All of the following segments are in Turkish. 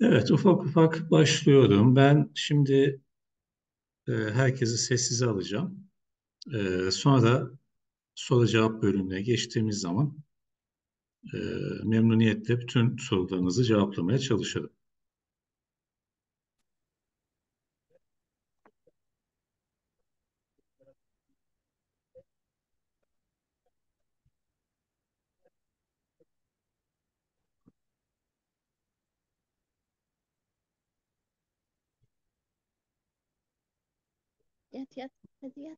Evet, ufak ufak başlıyorum. Ben şimdi herkesi sessize alacağım. Sonra soru cevap bölümüne geçtiğimiz zaman e, memnuniyetle bütün sorularınızı cevaplamaya çalışırım. Yat yat. Hadi yat.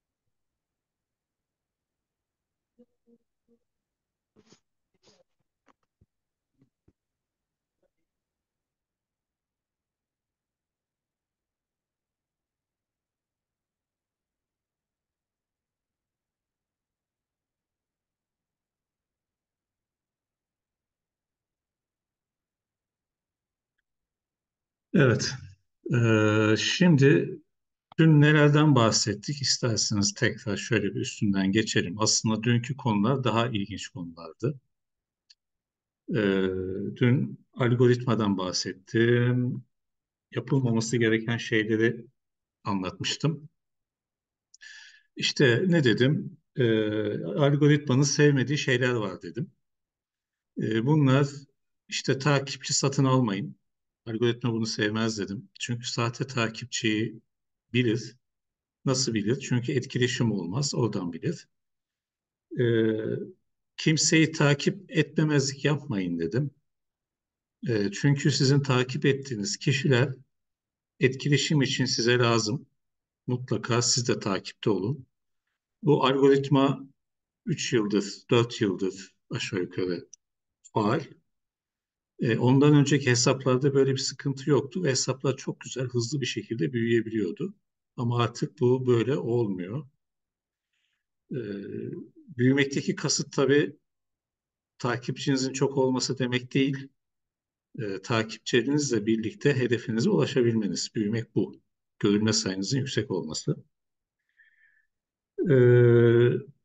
Evet, şimdi dün nelerden bahsettik? İsterseniz tekrar şöyle bir üstünden geçelim. Aslında dünkü konular daha ilginç konulardı. E, Dün algoritmadan bahsettim. Yapılmaması gereken şeyleri anlatmıştım. İşte ne dedim? Algoritmanın sevmediği şeyler var dedim. Bunlar işte takipçi satın almayın. Algoritma bunu sevmez dedim. Çünkü sahte takipçiyi bilir. Nasıl bilir? Çünkü etkileşim olmaz. Oradan bilir. Kimseyi takip etmemezlik yapmayın dedim. Çünkü sizin takip ettiğiniz kişiler etkileşim için size lazım. Mutlaka siz de takipte olun. Bu algoritma 3 yıldır, 4 yıldır aşağı yukarı faal. Ondan önceki hesaplarda böyle bir sıkıntı yoktu ve hesaplar çok güzel, hızlı bir şekilde büyüyebiliyordu. Ama artık bu böyle olmuyor. E, Büyümekteki kasıt tabii takipçinizin çok olması demek değil. Takipçilerinizle birlikte hedefinize ulaşabilmeniz. Büyümek bu. Görülme sayınızın yüksek olması. E,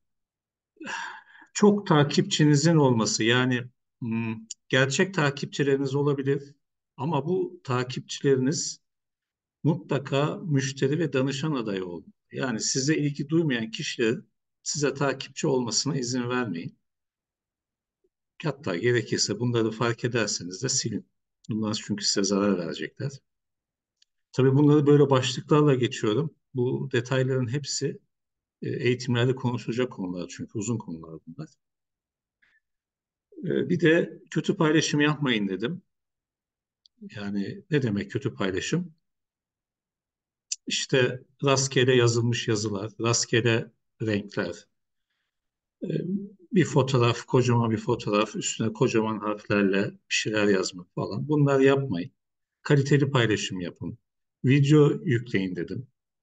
Çok takipçinizin olması yani gerçek takipçileriniz olabilir ama bu takipçileriniz mutlaka müşteri ve danışan adayı olmalı. Yani size ilgi duymayan kişilerin size takipçi olmasına izin vermeyin. Hatta gerekirse bunları fark ederseniz de silin. Bunlar çünkü size zarar verecekler. Tabii bunları böyle başlıklarla geçiyorum. Bu detayların hepsi eğitimlerde konuşulacak konular çünkü uzun konular bunlar. Bir de kötü paylaşım yapmayın dedim. Yani ne demek kötü paylaşım? İşte rastgele yazılmış yazılar, rastgele renkler, e, bir fotoğraf, kocaman bir fotoğraf, üstüne kocaman harflerle bir şeyler yazmak falan. Bunlar yapmayın. Kaliteli paylaşım yapın. Video yükleyin dedim.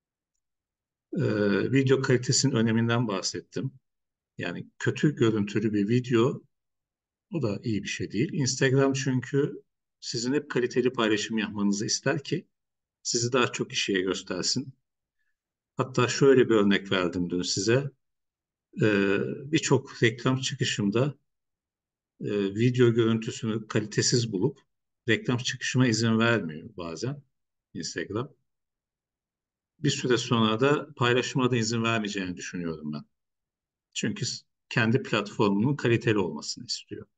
Video kalitesinin öneminden bahsettim. Yani kötü görüntülü bir video o da iyi bir şey değil. Instagram çünkü sizin hep kaliteli paylaşım yapmanızı ister ki sizi daha çok kişiye göstersin. Hatta şöyle bir örnek verdim dün size. Birçok reklam çıkışımda video görüntüsünü kalitesiz bulup reklam çıkışıma izin vermiyor bazen Instagram. Bir süre sonra da paylaşıma da izin vermeyeceğini düşünüyorum ben. Çünkü kendi platformunun kaliteli olmasını istiyor.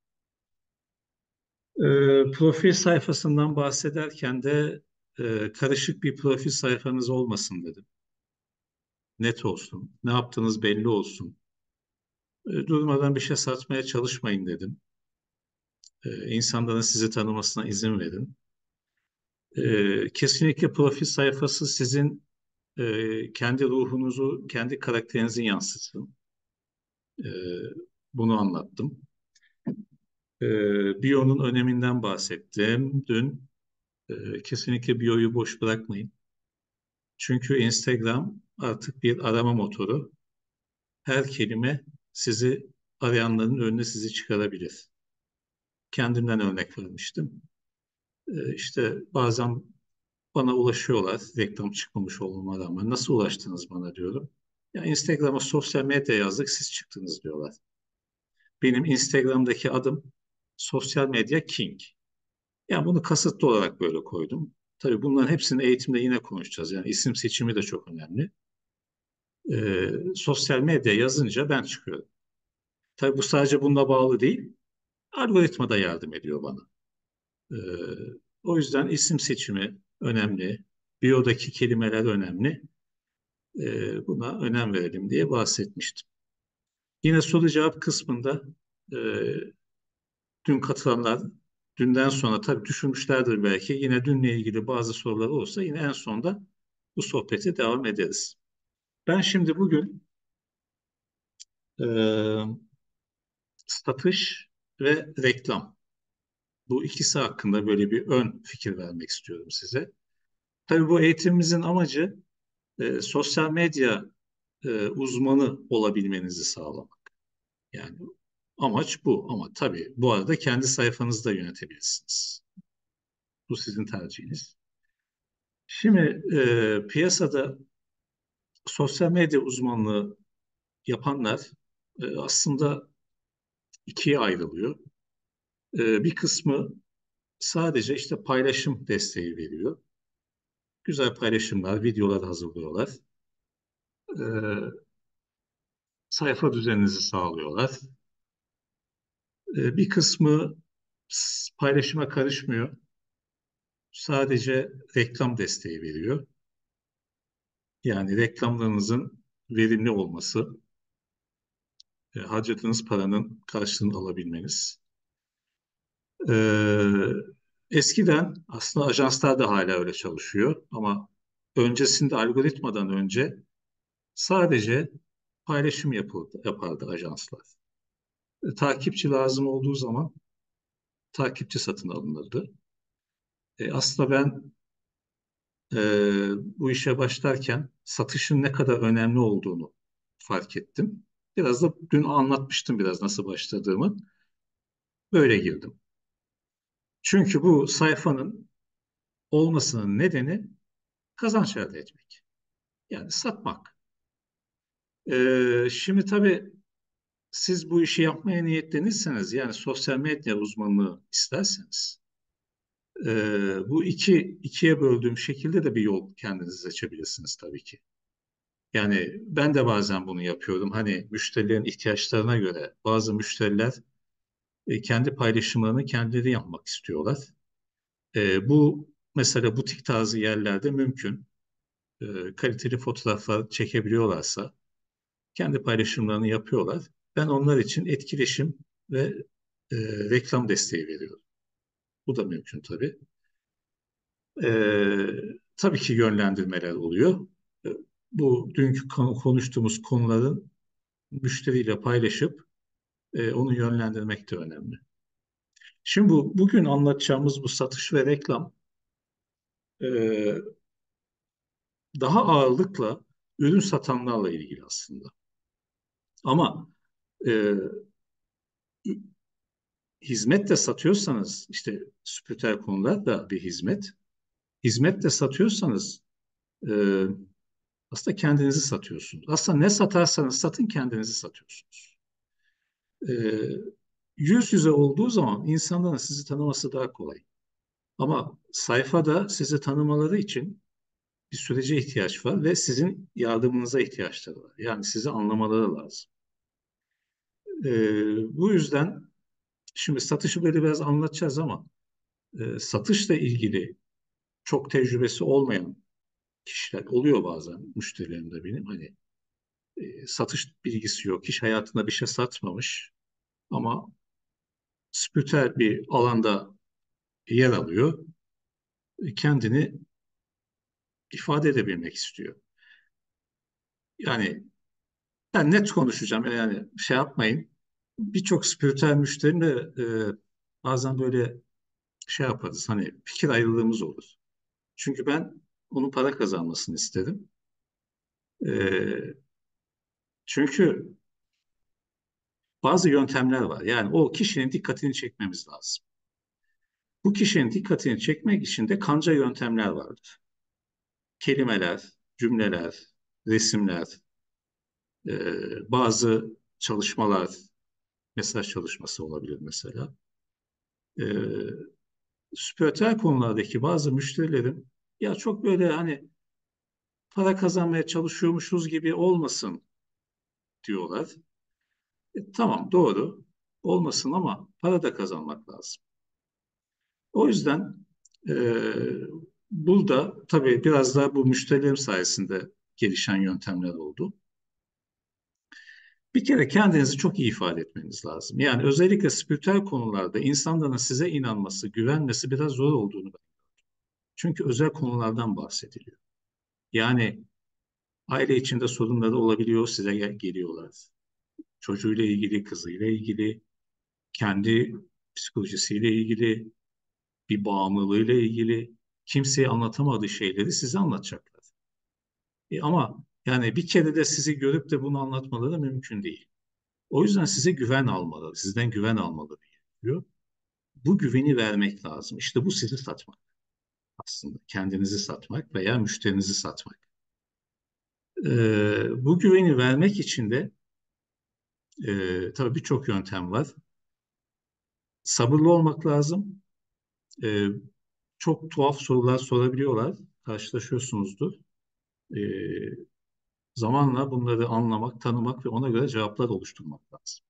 Profil sayfasından bahsederken de karışık bir profil sayfanız olmasın dedim. Net olsun, ne yaptığınız belli olsun. Durmadan bir şey satmaya çalışmayın dedim. İnsanların sizi tanımasına izin verin. Kesinlikle profil sayfası sizin kendi ruhunuzu, kendi karakterinizi yansıtsın. E, Bunu anlattım. Bio'nun öneminden bahsettim dün. Kesinlikle bio'yu boş bırakmayın. Çünkü Instagram artık bir arama motoru. Her kelime sizi arayanların önüne sizi çıkarabilir. Kendimden örnek vermiştim. İşte bazen bana ulaşıyorlar reklam çıkmamış olmama rağmen. Nasıl ulaştınız bana diyorum. Ya Instagram'a sosyal medya yazdık siz çıktınız diyorlar. Benim Instagram'daki adım Sosyal Medya King. Yani bunu kasıtlı olarak böyle koydum. Tabii bunların hepsini eğitimde yine konuşacağız. Yani isim seçimi de çok önemli. Sosyal medya yazınca ben çıkıyorum. Tabii bu sadece bununla bağlı değil. Algoritma da yardım ediyor bana. Ee, O yüzden isim seçimi önemli. Biyodaki kelimeler önemli. Buna önem verelim diye bahsetmiştim. Yine soru cevap kısmında e, dün katılanlar dünden sonra tabii düşünmüşlerdir belki. Yine dünle ilgili bazı sorular olursa yine en sonda bu sohbete devam ederiz. Ben şimdi bugün e, satış ve reklam bu ikisi hakkında böyle bir ön fikir vermek istiyorum size. Tabii bu eğitimimizin amacı sosyal medya uzmanı olabilmenizi sağlamak. Yani amaç bu ama tabii bu arada kendi sayfanızı da yönetebilirsiniz. Bu sizin tercihiniz. Şimdi piyasada sosyal medya uzmanlığı yapanlar aslında ikiye ayrılıyor. Bir kısmı sadece işte paylaşım desteği veriyor. Güzel paylaşımlar, videolar hazırlıyorlar. Sayfa düzeninizi sağlıyorlar. Bir kısmı paylaşıma karışmıyor. Sadece reklam desteği veriyor. Yani reklamlarınızın verimli olması, harcadığınız paranın karşılığını alabilmeniz. Ee, Eskiden aslında ajanslar da hala öyle çalışıyor ama öncesinde algoritmadan önce sadece paylaşım yapardı ajanslar. Takipçi lazım olduğu zaman takipçi satın alınırdı. Aslında ben e, bu işe başlarken satışın ne kadar önemli olduğunu fark ettim. Biraz da dün anlatmıştım biraz nasıl başladığımı. Böyle girdim. Çünkü bu sayfanın olmasının nedeni kazanç elde etmek. Yani satmak. Şimdi tabii siz bu işi yapmaya niyetlenirseniz yani sosyal medya uzmanlığı isterseniz bu ikiye böldüğüm şekilde de bir yol kendiniz seçebilirsiniz tabii ki. Yani ben de bazen bunu yapıyorum. Hani müşterilerin ihtiyaçlarına göre bazı müşteriler kendi paylaşımlarını kendileri yapmak istiyorlar. Bu mesela butik tarzı yerlerde mümkün. Kaliteli fotoğraflar çekebiliyorlarsa kendi paylaşımlarını yapıyorlar. Ben onlar için etkileşim ve e, reklam desteği veriyorum. Bu da mümkün tabii. Tabii ki yönlendirmeler oluyor. E, Bu dünkü konuştuğumuz konuların müşteriyle paylaşıp onu yönlendirmek de önemli. Şimdi bugün anlatacağımız bu satış ve reklam e, daha ağırlıkla ürün satanlarla ilgili aslında. Ama e, hizmet de satıyorsanız işte spiritüel konular da bir hizmet. Hizmet de satıyorsanız e, aslında kendinizi satıyorsunuz. Aslında ne satarsanız satın kendinizi satıyorsunuz. E, Yüz yüze olduğu zaman insanların sizi tanıması daha kolay. Ama sayfada sizi tanımaları için bir sürece ihtiyaç var ve sizin yardımınıza ihtiyaçları var. Yani sizi anlamaları lazım. Bu yüzden şimdi satışı böyle biraz anlatacağız ama satışla ilgili çok tecrübesi olmayan kişiler oluyor bazen müşterilerimde benim. Hani satış bilgisi yok, hiç hayatında bir şey satmamış ama spiritüel bir alanda yer alıyor. Kendini ifade edebilmek istiyor. Yani ben net konuşacağım yani şey yapmayın. Birçok spiritüel müşterimle bazen böyle şey yaparız hani fikir ayrılığımız olur. Çünkü ben onun para kazanmasını isterim. E, Çünkü bazı yöntemler var. Yani o kişinin dikkatini çekmemiz lazım. Bu kişinin dikkatini çekmek için de kanca yöntemler vardır. Kelimeler, cümleler, resimler, bazı çalışmalar, mesaj çalışması olabilir mesela. E, spiritüel konulardaki bazı müşterilerim ya çok böyle hani para kazanmaya çalışıyormuşuz gibi olmasın diyorlar. Tamam doğru olmasın ama para da kazanmak lazım. O yüzden e, burada tabii biraz daha bu müşterilerim sayesinde gelişen yöntemler oldu. Bir kere kendinizi çok iyi ifade etmeniz lazım. Yani özellikle spiritüel konularda insanların size inanması, güvenmesi biraz zor olduğunu. Çünkü özel konulardan bahsediliyor. Yani aile içinde sorunları olabiliyor, size geliyorlar. Çocuğuyla ilgili, kızıyla ilgili, kendi psikolojisiyle ilgili, bir bağımlılığıyla ilgili kimseye anlatamadığı şeyleri size anlatacaklar. Ama yani bir kere de sizi görüp de bunu anlatmaları mümkün değil. O yüzden size güven almaları, sizden güven almaları gerekiyor. Bu güveni vermek lazım. İşte bu sizi satmak aslında. Kendinizi satmak veya müşterinizi satmak. Bu güveni vermek için de tabii birçok yöntem var. Sabırlı olmak lazım. Ee, Çok tuhaf sorular sorabiliyorlar. Karşılaşıyorsunuzdur. Ee, Zamanla bunları anlamak, tanımak ve ona göre cevaplar oluşturmak lazım.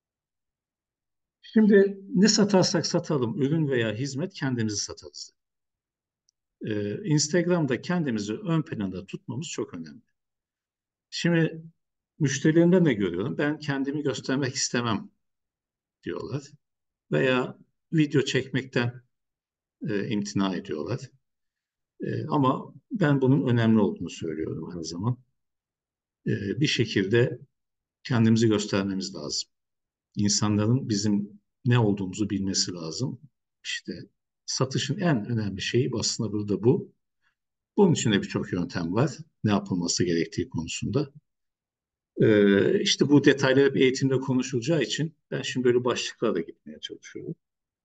Şimdi ne satarsak satalım, ürün veya hizmet kendimizi satarız. Instagram'da kendimizi ön planda tutmamız çok önemli. Şimdi müşterilerimden ne görüyorum? Ben kendimi göstermek istemem diyorlar. Veya video çekmekten imtina ediyorlar. Ama ben bunun önemli olduğunu söylüyorum her zaman. Bir şekilde kendimizi göstermemiz lazım. İnsanların bizim ne olduğumuzu bilmesi lazım. İşte satışın en önemli şeyi aslında burada bu. Bunun için de birçok yöntem var. Ne yapılması gerektiği konusunda. İşte bu detaylar hep eğitimde konuşulacağı için ben şimdi böyle başlıklarla gitmeye çalışıyorum.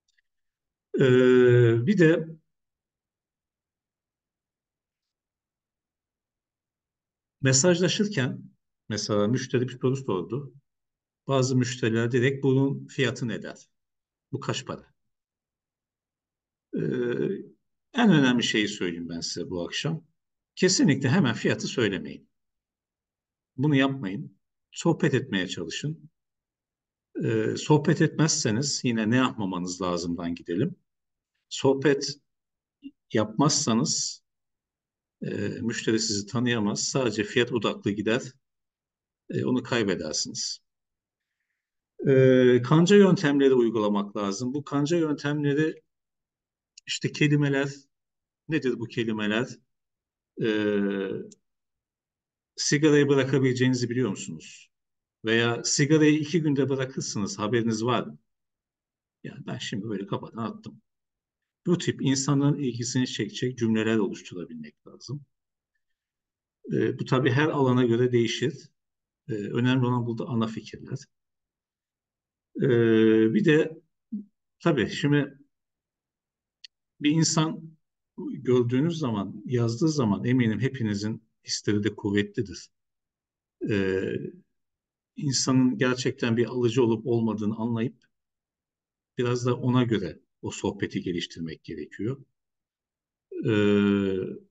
Bir de mesajlaşırken mesela müşteri bir soru sordu. Bazı müşteriler direkt bunun fiyatı ne der? Bu kaç para? Ee, En önemli şeyi söyleyeyim ben size bu akşam. Kesinlikle hemen fiyatı söylemeyin. Bunu yapmayın. Sohbet etmeye çalışın. Sohbet etmezseniz yine ne yapmamanız lazımdan gidelim. Sohbet yapmazsanız e, müşteri sizi tanıyamaz. Sadece fiyat odaklı gider. Onu kaybedersiniz. Kanca yöntemleri uygulamak lazım. Bu kanca yöntemleri işte kelimeler, nedir bu kelimeler? Ee, Sigarayı bırakabileceğinizi biliyor musunuz? Veya sigarayı 2 günde bırakırsınız, haberiniz var mı? Yani ben şimdi böyle kafadan attım. Bu tip insanların ilgisini çekecek cümleler oluşturabilmek lazım. Bu tabii her alana göre değişir. Önemli olan burada ana fikirler. Bir de tabii şimdi bir insan gördüğünüz zaman, yazdığı zaman eminim hepinizin hisleri de kuvvetlidir. Ee, insanın gerçekten bir alıcı olup olmadığını anlayıp biraz da ona göre o sohbeti geliştirmek gerekiyor. Ee,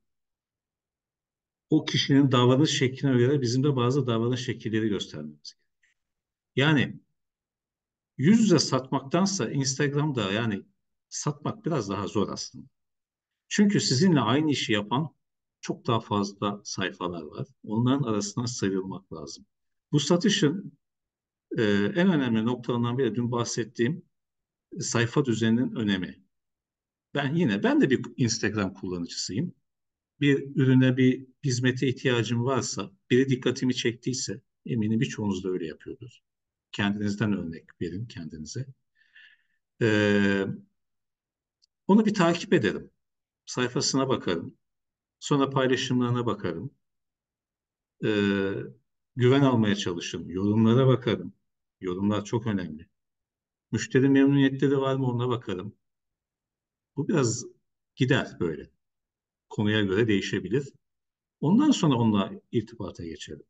O kişinin davranış şekline göre bizim de bazı davranış şekilleri göstermemiz gerekiyor. Yani yüz yüze satmaktansa Instagram'da yani satmak biraz daha zor aslında. Çünkü sizinle aynı işi yapan çok daha fazla sayfalar var. Onların arasından sıyrılmak lazım. Bu satışın en önemli noktalarından biri dün bahsettiğim sayfa düzeninin önemi. Ben de bir Instagram kullanıcısıyım. Bir ürüne bir hizmete ihtiyacım varsa, biri dikkatimi çektiyse eminim birçoğunuz da öyle yapıyordur. Kendinizden örnek verin kendinize. Ee, Onu bir takip ederim. Sayfasına bakarım. Sonra paylaşımlarına bakarım. Ee, Güven almaya çalışırım. Yorumlara bakarım. Yorumlar çok önemli. Müşteri memnuniyetleri var mı ona bakarım. Bu biraz gider böyle. Konuya göre değişebilir. Ondan sonra onunla irtibata geçerim.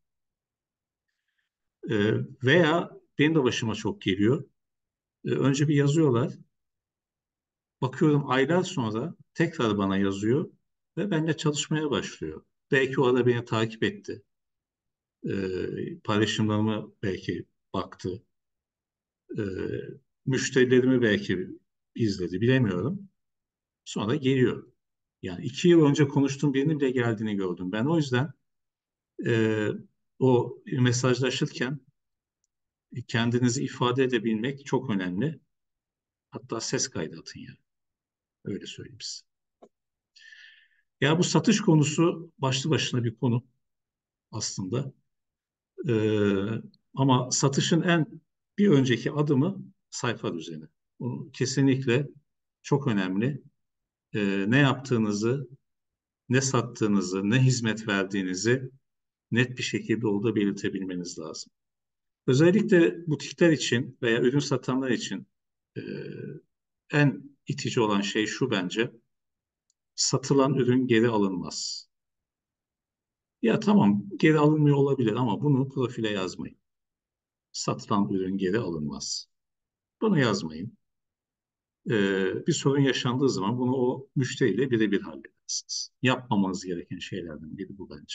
Veya benim de başıma çok geliyor. Önce bir yazıyorlar. Bakıyorum aylar sonra tekrar bana yazıyor ve benimle çalışmaya başlıyor. Belki o arada beni takip etti. Paylaşımlarımı belki baktı. Ee, Müşterilerimi belki izledi, bilemiyorum. Sonra geliyor. Yani 2 yıl önce konuştuğum birinin bile geldiğini gördüm. Ben o yüzden e, o mesajlaşırken kendinizi ifade edebilmek çok önemli. Hatta ses kaydı atın yani. Öyle söyleyeyim size. Ya bu satış konusu başlı başına bir konu aslında. Ee, Ama satışın bir önceki adımı sayfa düzeni. Bu kesinlikle çok önemli. Ne yaptığınızı, ne sattığınızı, ne hizmet verdiğinizi net bir şekilde orada belirtebilmeniz lazım. Özellikle butikler için veya ürün satanlar için e, en itici olan şey şu bence: satılan ürün geri alınmaz. Ya tamam, geri alınmıyor olabilir ama bunu profile yazmayın. Satılan ürün geri alınmaz. Bunu yazmayın. Bir sorun yaşandığı zaman bunu o müşteriyle birebir halledersiniz. Yapmamanız gereken şeylerden biri bu bence.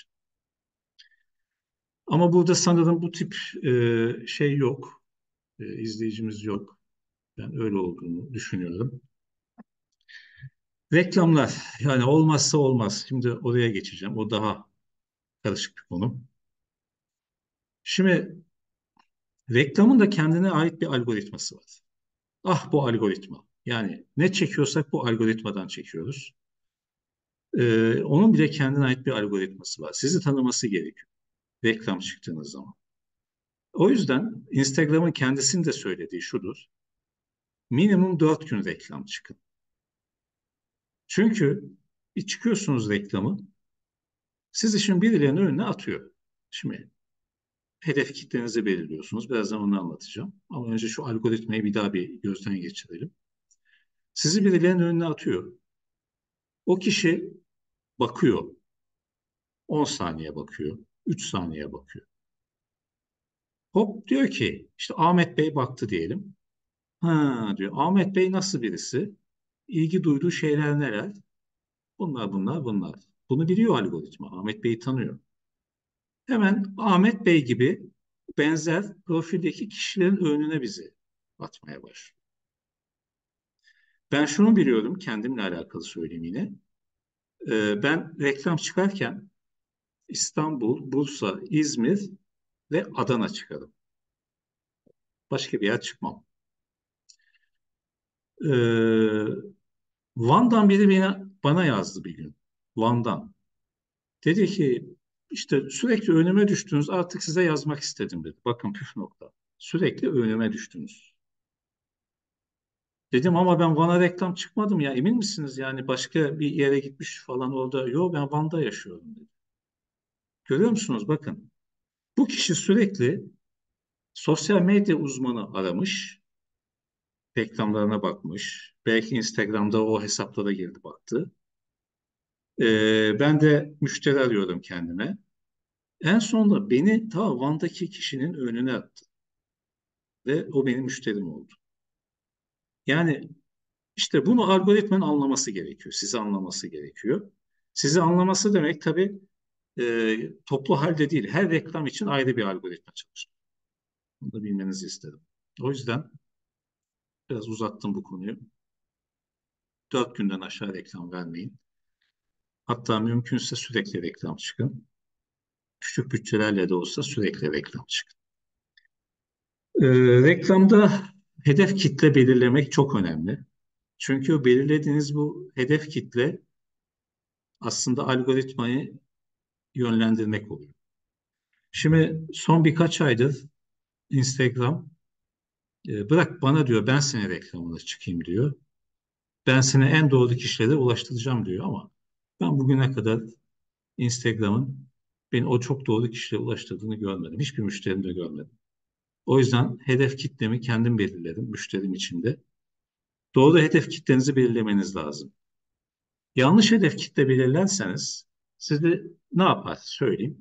Ama burada sanırım bu tip şey yok. İzleyicimiz yok. Ben öyle olduğunu düşünüyorum. Reklamlar, yani olmazsa olmaz. Şimdi oraya geçeceğim. O daha karışık bir konu. Şimdi reklamın da kendine ait bir algoritması var. Ah, bu algoritma. Yani ne çekiyorsak bu algoritmadan çekiyoruz. Onun bile kendine ait bir algoritması var. Sizi tanıması gerekiyor reklam çıktığınız zaman. O yüzden Instagram'ın kendisinin de söylediği şudur: minimum 4 gün reklam çıkın. Çünkü bir çıkıyorsunuz reklamı, sizi şimdi birilerinin önüne atıyor. Şimdi hedef kitlenizi belirliyorsunuz. Birazdan onu anlatacağım. Ama önce şu algoritmayı bir gözden geçirelim. Sizi birilerinin önüne atıyor. O kişi bakıyor. 10 saniye bakıyor. 3 saniye bakıyor. Hop, diyor ki işte Ahmet Bey baktı diyelim. Ha, diyor, Ahmet Bey nasıl birisi? İlgi duyduğu şeyler neler? Bunlar. Bunu biliyor algoritma. Ahmet Bey'i tanıyor. Hemen Ahmet Bey gibi benzer profildeki kişilerin önüne bizi atmaya başlıyor. Ben şunu biliyorum, kendimle alakalı söyleyeyim yine. Ben reklam çıkarken İstanbul, Bursa, İzmir ve Adana çıkarım. Başka bir yer çıkmam. Ee, Van'dan biri bana yazdı bir gün. Van'dan. Dedi ki işte sürekli önüme düştünüz, artık size yazmak istedim dedi. Bakın püf nokta. Sürekli önüme düştünüz. Dedim ama ben Van'a reklam çıkmadım ya, emin misiniz? Yani başka bir yere gitmiş falan orada. Yo, ben Van'da yaşıyorum dedi. Görüyor musunuz? Bakın. Bu kişi sürekli sosyal medya uzmanı aramış, reklamlarına bakmış. Belki Instagram'da o hesaplara girdi baktı. Ben de müşteri arıyordum kendime. En sonunda beni ta Van'daki kişinin önüne attı ve o benim müşterim oldu. Yani işte bunu algoritmanın anlaması gerekiyor, sizi anlaması gerekiyor. Sizi anlaması demek tabii toplu halde değil, her reklam için ayrı bir algoritma çalışıyor. Bunu da bilmenizi istedim. O yüzden biraz uzattım bu konuyu. 4 günden aşağı reklam vermeyin. Hatta mümkünse sürekli reklam çıkın. Küçük bütçelerle de olsa sürekli reklam çıkın. Reklamda hedef kitle belirlemek çok önemli. Çünkü o belirlediğiniz bu hedef kitle aslında algoritmayı yönlendirmek oluyor. Şimdi son birkaç aydır Instagram bırak bana diyor, ben senin reklamına çıkayım diyor. Ben seni en doğru kişilere ulaştıracağım diyor ama ben bugüne kadar Instagram'ın beni o çok doğru kişilere ulaştırdığını görmedim. Hiçbir müşterim de görmedim. O yüzden hedef kitlemi kendim belirledim müşterim için de. Doğru hedef kitlenizi belirlemeniz lazım. Yanlış hedef kitle belirlerseniz sizi ne yapar söyleyeyim.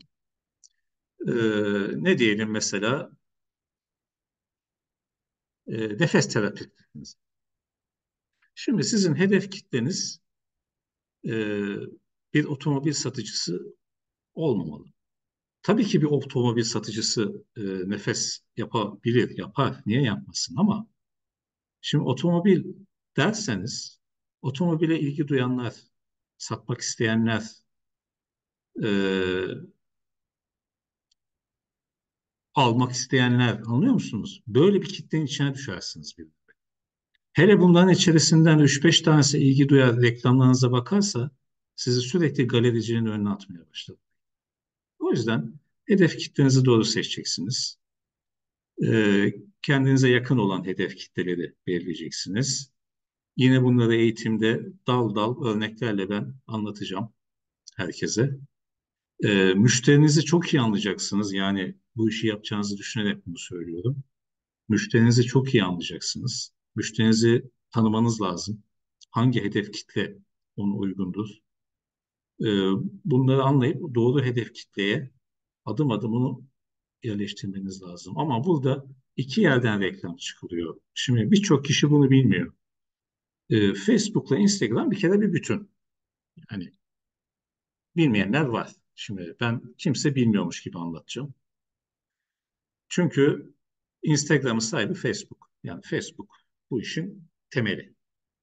Ne diyelim mesela, nefes terapi. Şimdi sizin hedef kitleniz e, bir otomobil satıcısı olmamalı. Tabii ki bir otomobil satıcısı nefes yapabilir, yapar. Niye yapmasın? Ama şimdi otomobil derseniz, otomobile ilgi duyanlar, satmak isteyenler, e, almak isteyenler, anlıyor musunuz? Böyle bir kitlenin içine düşersiniz bir. Hele bunların içerisinden 3-5 tanesi ilgi duyar, reklamlarınıza bakarsa sizi sürekli galericinin önüne atmaya başlar. O yüzden hedef kitlenizi doğru seçeceksiniz. Kendinize yakın olan hedef kitleleri belirleyeceksiniz. Yine bunları eğitimde dal dal örneklerle ben anlatacağım herkese. Müşterinizi çok iyi anlayacaksınız. Yani bu işi yapacağınızı düşünerek bunu söylüyorum. Müşterinizi çok iyi anlayacaksınız. Müşterinizi tanımanız lazım. Hangi hedef kitle ona uygundur? Ee, Bunları anlayıp doğru hedef kitleye adım adım onu yerleştirmeniz lazım. Ama burada iki yerden reklam çıkılıyor. Şimdi birçok kişi bunu bilmiyor. Facebook'la Instagram bir kere bir bütün. Hani bilmeyenler var. Şimdi ben kimse bilmiyormuş gibi anlatacağım. Çünkü Instagram'ın sahibi Facebook. Yani Facebook bu işin temeli.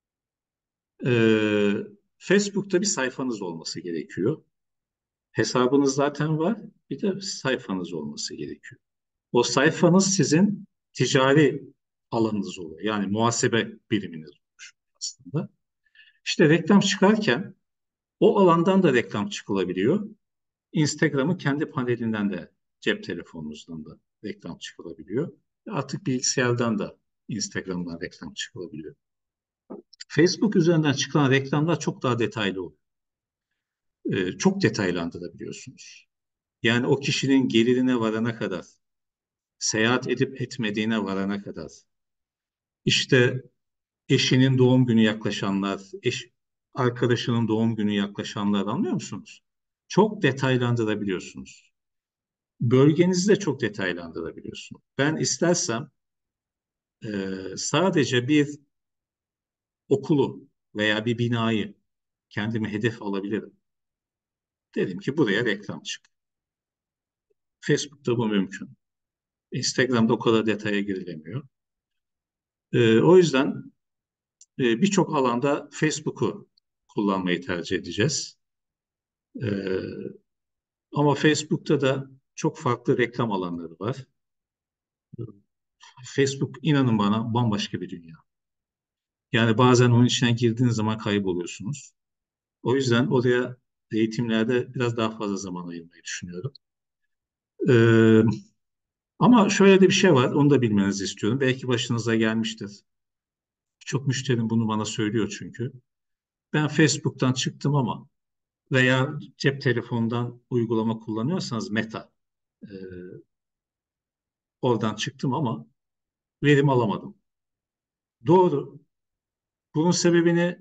Ee, Facebook'ta bir sayfanız olması gerekiyor. Hesabınız zaten var. Bir de sayfanız olması gerekiyor. O sayfanız sizin ticari alanınız oluyor. Yani muhasebe biriminiz olmuş aslında. İşte reklam çıkarken o alandan da reklam çıkılabiliyor. Instagram'ın kendi panelinden de cep telefonunuzdan da reklam çıkılabiliyor. Artık bilgisayardan da Instagram'dan reklam çıkılabiliyor. Facebook üzerinden çıkan reklamlar çok daha detaylı oluyor. Çok detaylandırabiliyorsunuz. Yani o kişinin gelirine varana kadar, seyahat edip etmediğine varana kadar, işte eşinin doğum günü yaklaşanlar, arkadaşının doğum günü yaklaşanlar, anlıyor musunuz? Çok detaylandırabiliyorsunuz. Bölgenizi de çok detaylandırabiliyorsunuz. Ben istersem sadece bir okulu veya bir binayı kendime hedef alabilirim. Dedim ki buraya reklam çık. Facebook'ta bu mümkün. Instagram'da o kadar detaya girilemiyor. O yüzden birçok alanda Facebook'u kullanmayı tercih edeceğiz. E, Ama Facebook'ta da çok farklı reklam alanları var. Facebook inanın bana bambaşka bir dünya. Yani bazen onun içine girdiğiniz zaman kayboluyorsunuz. O yüzden oraya eğitimlerde biraz daha fazla zaman ayırmayı düşünüyorum. Ee, Ama şöyle de bir şey var, onu da bilmenizi istiyorum. Belki başınıza gelmiştir. Çok müşterim bunu bana söylüyor çünkü. Ben Facebook'tan çıktım ama veya cep telefonundan uygulama kullanıyorsanız Meta, e, oradan çıktım ama verim alamadım. Doğru. Bunun sebebini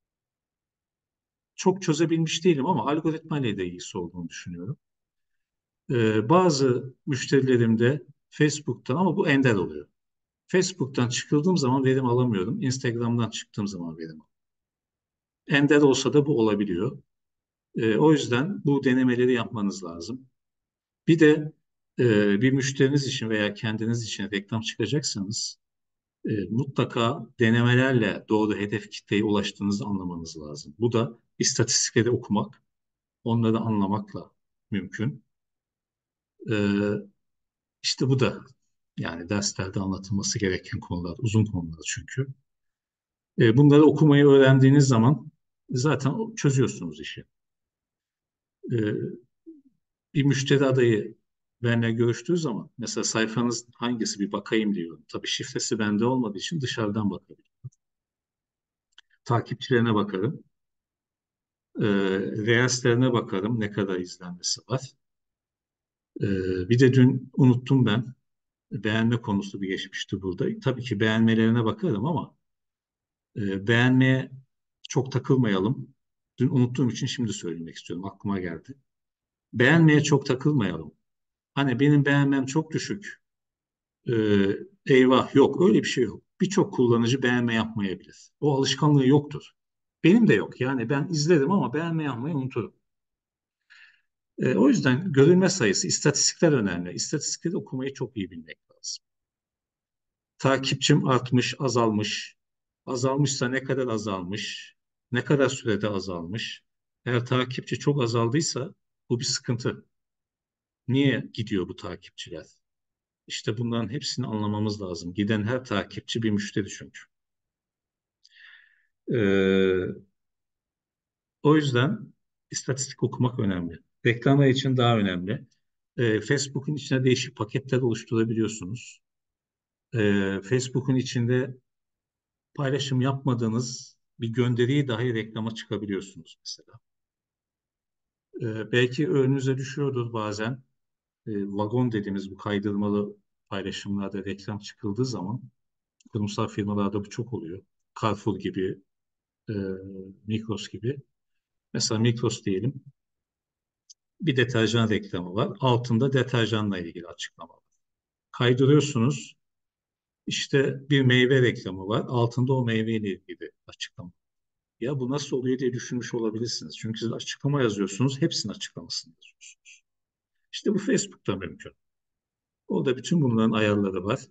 çok çözebilmiş değilim ama algoritmayla da ilgisi olduğunu düşünüyorum. Bazı müşterilerimde Facebook'tan ama bu ender oluyor. Facebook'tan çıkıldığım zaman verim alamıyorum. Instagram'dan çıktığım zaman verim alıyorum. Ender olsa da bu olabiliyor. O yüzden bu denemeleri yapmanız lazım. Bir de bir müşteriniz için veya kendiniz için reklam çıkacaksanız mutlaka denemelerle doğru hedef kitleye ulaştığınızı anlamanız lazım. Bu da istatistikleri okumak, onları anlamakla mümkün. E, işte bu da yani derslerde anlatılması gereken konular, uzun konular çünkü. Bunları okumayı öğrendiğiniz zaman zaten çözüyorsunuz işi. E, Bir müşteri adayı benimle görüştüğü zaman mesela sayfanız hangisi bir bakayım diyorum. Tabii şifresi bende olmadığı için dışarıdan bakabilirim. Takipçilerine bakarım. E, Reels'lerine bakarım ne kadar izlenmesi var. Bir de dün unuttum ben. Beğenme konusu bir geçmişti burada. Tabii ki beğenmelerine bakarım ama beğenmeye çok takılmayalım. Dün unuttuğum için şimdi söylemek istiyorum. Aklıma geldi. Beğenmeye çok takılmayalım. Hani benim beğenmem çok düşük. Eyvah yok öyle bir şey yok. Birçok kullanıcı beğenme yapmayabilir. O alışkanlığı yoktur. Benim de yok. Yani ben izlerim ama beğenme yapmayı unuturum. O yüzden görülme sayısı, istatistikler önemli. İstatistikleri okumayı çok iyi bilmek lazım. Takipçim artmış, azalmış. Azalmışsa ne kadar azalmış? Ne kadar sürede azalmış? Eğer takipçi çok azaldıysa bu bir sıkıntı. Niye gidiyor bu takipçiler? İşte bunların hepsini anlamamız lazım. Giden her takipçi bir müşteri çünkü. Ee, O yüzden istatistik okumak önemli. Reklamlar için daha önemli. Facebook'un içine değişik paketler oluşturabiliyorsunuz. Facebook'un içinde paylaşım yapmadığınız bir gönderiyi dahi reklama çıkabiliyorsunuz mesela. Belki önünüze düşüyordur bazen. Vagon dediğimiz bu kaydırmalı paylaşımlarda reklam çıkıldığı zaman kurumsal firmalarda bu çok oluyor. Carrefour gibi, e, Migros gibi. Mesela Migros diyelim, bir deterjan reklamı var. Altında deterjanla ilgili açıklama var. Kaydırıyorsunuz, işte bir meyve reklamı var. Altında o meyveyle ilgili açıklama. Ya bu nasıl oluyor diye düşünmüş olabilirsiniz. Çünkü siz açıklama yazıyorsunuz, hepsinin açıklamasını yazıyorsunuz. İşte bu Facebook'ta mümkün. Orada bütün bunların ayarları var.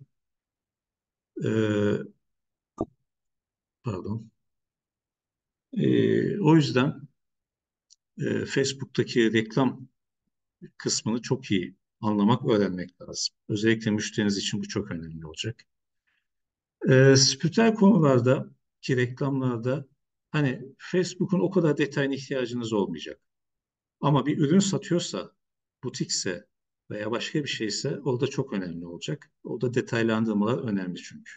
Ee, Pardon. O yüzden Facebook'taki reklam kısmını çok iyi anlamak, öğrenmek lazım. Özellikle müşteriniz için bu çok önemli olacak. Spiritüel konularda ki reklamlarda hani Facebook'un o kadar detayına ihtiyacınız olmayacak. Ama bir ürün satıyorsa, butikse veya başka bir şeyse orada çok önemli olacak. Orada detaylandırmalar önemli çünkü.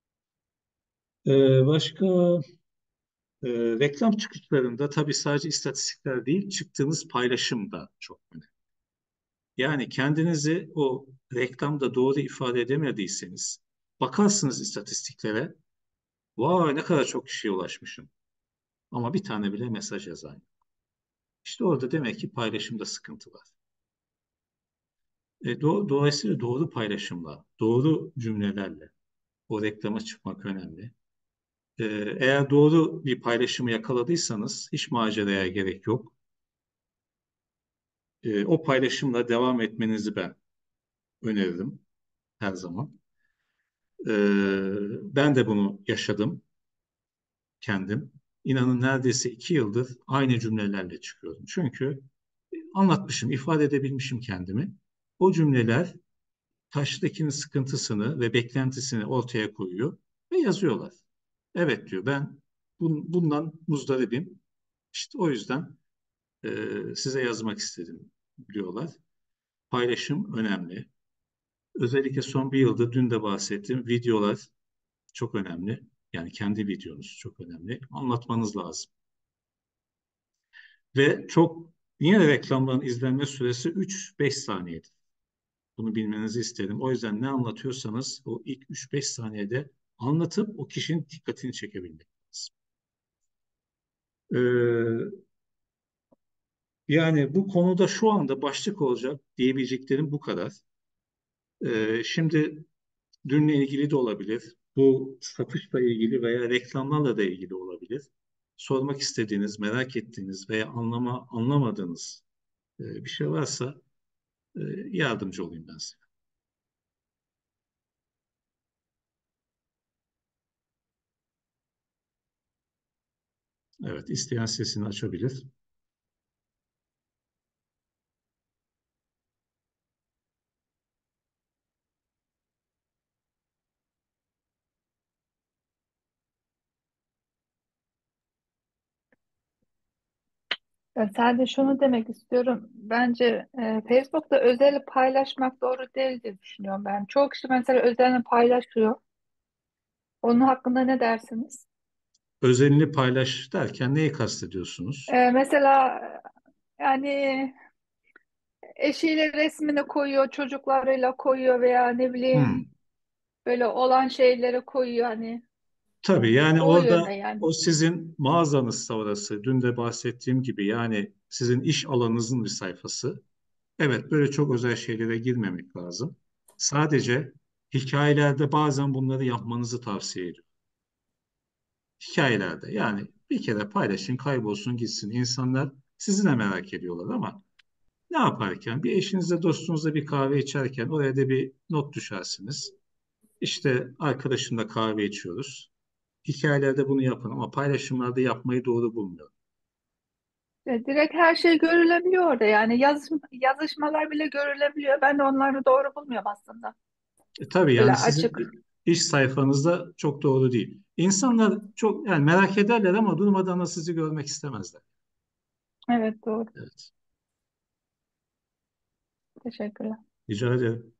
Başka reklam çıkışlarında tabii sadece istatistikler değil, çıktığınız paylaşım da çok önemli. Yani kendinizi o reklamda doğru ifade edemediyseniz bakarsınız istatistiklere, vay ne kadar çok kişiye ulaşmışım. Ama bir tane bile mesaj yazan yok. İşte orada demek ki paylaşımda sıkıntı var. Dolayısıyla doğru paylaşımla, doğru cümlelerle o reklama çıkmak önemli. E, Eğer doğru bir paylaşımı yakaladıysanız hiç maceraya gerek yok. O paylaşımla devam etmenizi ben öneririm her zaman. E, Ben de bunu yaşadım kendim. İnanın neredeyse 2 yıldır aynı cümlelerle çıkıyorum. Çünkü anlatmışım, ifade edebilmişim kendimi. O cümleler karşıdakinin sıkıntısını ve beklentisini ortaya koyuyor ve yazıyorlar. Evet diyor ben bundan muzdaribim. İşte o yüzden size yazmak istedim diyorlar. Paylaşım önemli. Özellikle son bir yılda dün de bahsettiğim videolar çok önemli. Yani kendi videonuz çok önemli. Anlatmanız lazım. Ve çok yine reklamların izlenme süresi 3-5 saniyedir. Bunu bilmenizi isterim. O yüzden ne anlatıyorsanız o ilk 3-5 saniyede anlatıp o kişinin dikkatini çekebilmek lazım. Ee, Yani bu konuda şu anda başlık olacak diyebileceklerim bu kadar. Şimdi dünle ilgili de olabilir. Bu satışla ilgili veya reklamlarla da ilgili olabilir. Sormak istediğiniz, merak ettiğiniz veya anlamadığınız bir şey varsa e, yardımcı olayım ben size. Evet, isteyen sesini açabilir. Sadece şunu demek istiyorum. Bence Facebook'ta özeli paylaşmak doğru değil diye düşünüyorum ben. Çoğu kişi mesela özelini paylaşıyor. Onun hakkında ne dersiniz? Özelini paylaş derken neyi kastediyorsunuz? Mesela yani eşiyle resmini koyuyor, çocuklarıyla koyuyor veya ne bileyim Hmm. böyle olan şeyleri koyuyor hani Tabii yani o orada yönde yani. o sizin mağazanızsa orası. Dün de bahsettiğim gibi yani sizin iş alanınızın bir sayfası. Evet böyle çok özel şeylere girmemek lazım. Sadece Hikayelerde bazen bunları yapmanızı tavsiye ediyorum. Hikayelerde yani bir kere paylaşın, kaybolsun gitsin. İnsanlar sizi de merak ediyorlar ama ne yaparken bir eşinizle dostunuzla bir kahve içerken oraya da bir not düşersiniz. İşte arkadaşımla kahve içiyoruz. Hikayelerde bunu yapın ama paylaşımlarda yapmayı doğru bulmuyorum. Direkt her şey görülebiliyor orada. Yani yazışmalar bile görülebiliyor. Ben de onları doğru bulmuyorum aslında. Tabii Böyle yani sizin açık. iş sayfanızda çok doğru değil. İnsanlar çok yani merak ederler ama durmadan da sizi görmek istemezler. Evet, doğru. Evet. Teşekkürler. Rica ederim.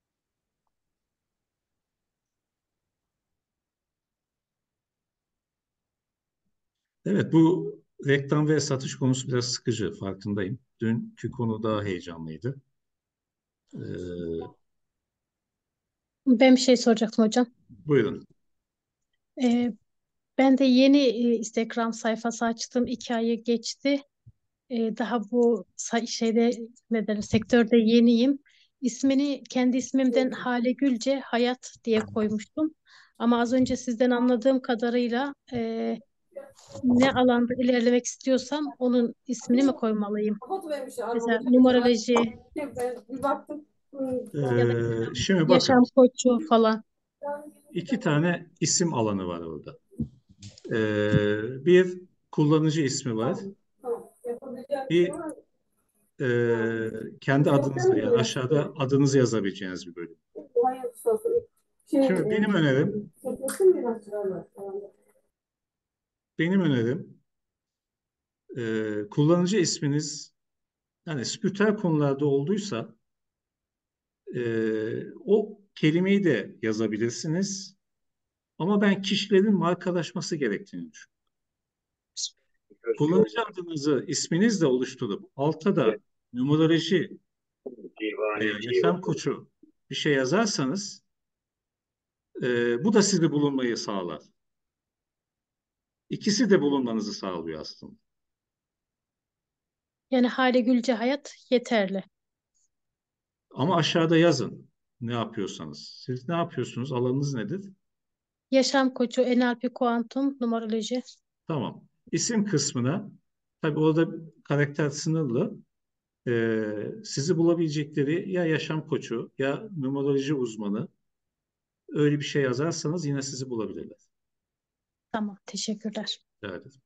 Evet, bu reklam ve satış konusu biraz sıkıcı, farkındayım. Dünkü konu daha heyecanlıydı. Ee, Ben bir şey soracaktım hocam. buyurun. Ee, Ben de yeni Instagram sayfası açtım. 2 ayı geçti. Daha bu şeyde ne denir, sektörde yeniyim. İsmini kendi ismimden Hale Gülce Hayat diye koymuştum. Ama az önce sizden anladığım kadarıyla ne alanda ilerlemek istiyorsam onun ismini mi koymalıyım? Mesela numeroloji ya da Şimdi yaşam bakın, koçu falan. iki tane isim alanı var orada. Bir kullanıcı ismi var. Bir kendi adınızla yani aşağıda adınızı yazabileceğiniz bir bölüm. Şimdi benim önerim kullanıcı isminiz yani spiritüel konularda olduysa o kelimeyi de yazabilirsiniz. Ama ben kişilerin markalaşması gerektiğini düşünüyorum. Kullanıcı adınızı isminizle oluşturup alta da numeroloji veya yaşam koçu bir şey yazarsanız bu da sizi bulunmayı sağlar. İkisi de bulunmanızı sağlıyor aslında. Yani Hale Gülce Hayat yeterli. Ama aşağıda yazın ne yapıyorsanız. Siz ne yapıyorsunuz? Alanınız nedir? Yaşam koçu, NLP, kuantum, numeroloji. Tamam. İsim kısmına tabii orada karakter sınırlı. Sizi bulabilecekleri ya yaşam koçu ya numeroloji uzmanı öyle bir şey yazarsanız yine sizi bulabilirler. Tamam, teşekkürler. Rica ederim.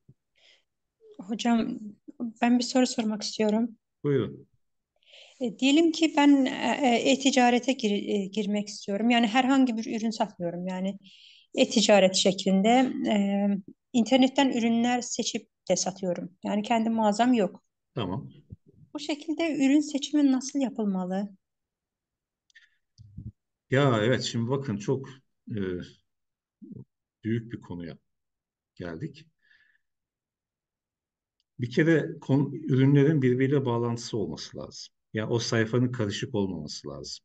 Hocam, ben bir soru sormak istiyorum. Buyurun. Diyelim ki ben e-ticarete girmek istiyorum. Yani herhangi bir ürün satmıyorum. Yani e-ticaret şeklinde internetten ürünler seçip de satıyorum. Yani kendi mağazam yok. Tamam. Bu şekilde ürün seçimi nasıl yapılmalı? Ya evet şimdi bakın çok e, büyük bir konuya geldik. Bir kere ürünlerin birbiriyle bağlantısı olması lazım. Yani o sayfanın karışık olmaması lazım.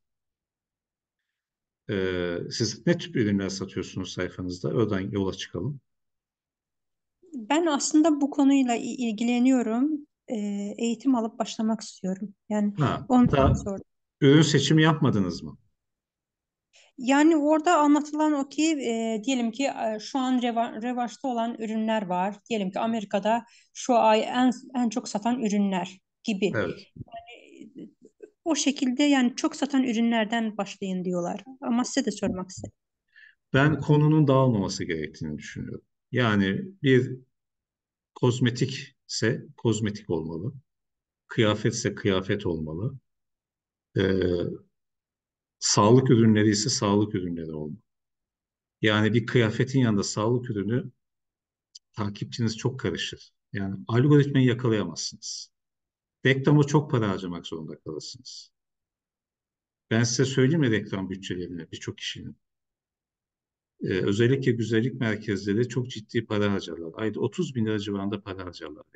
Siz ne tip ürünler satıyorsunuz sayfanızda? Oradan yola çıkalım. Ben aslında bu konuyla ilgileniyorum. Eğitim alıp başlamak istiyorum. Yani Ha, ondan daha sordum. ürün seçimi yapmadınız mı? Yani orada anlatılan o ki diyelim ki şu an revaçta olan ürünler var. Diyelim ki Amerika'da şu ay en çok satan ürünler gibi. Evet. E, O şekilde yani çok satan ürünlerden başlayın diyorlar. Ama size de sormak istedim. Ben konunun dağılmaması gerektiğini düşünüyorum. Yani bir kozmetikse kozmetik olmalı. Kıyafetse kıyafet olmalı. Ee, sağlık ürünleri ise sağlık ürünleri olmalı. Yani bir kıyafetin yanında sağlık ürünü takipçiniz çok karışır. Yani algoritmayı yakalayamazsınız. Reklama çok para harcamak zorunda kalırsınız. Ben size söyleyeyim mi reklam bütçelerini birçok kişinin. Özellikle güzellik merkezleri çok ciddi para harcarlar. Ayda 30 bin lira civarında para harcarlar.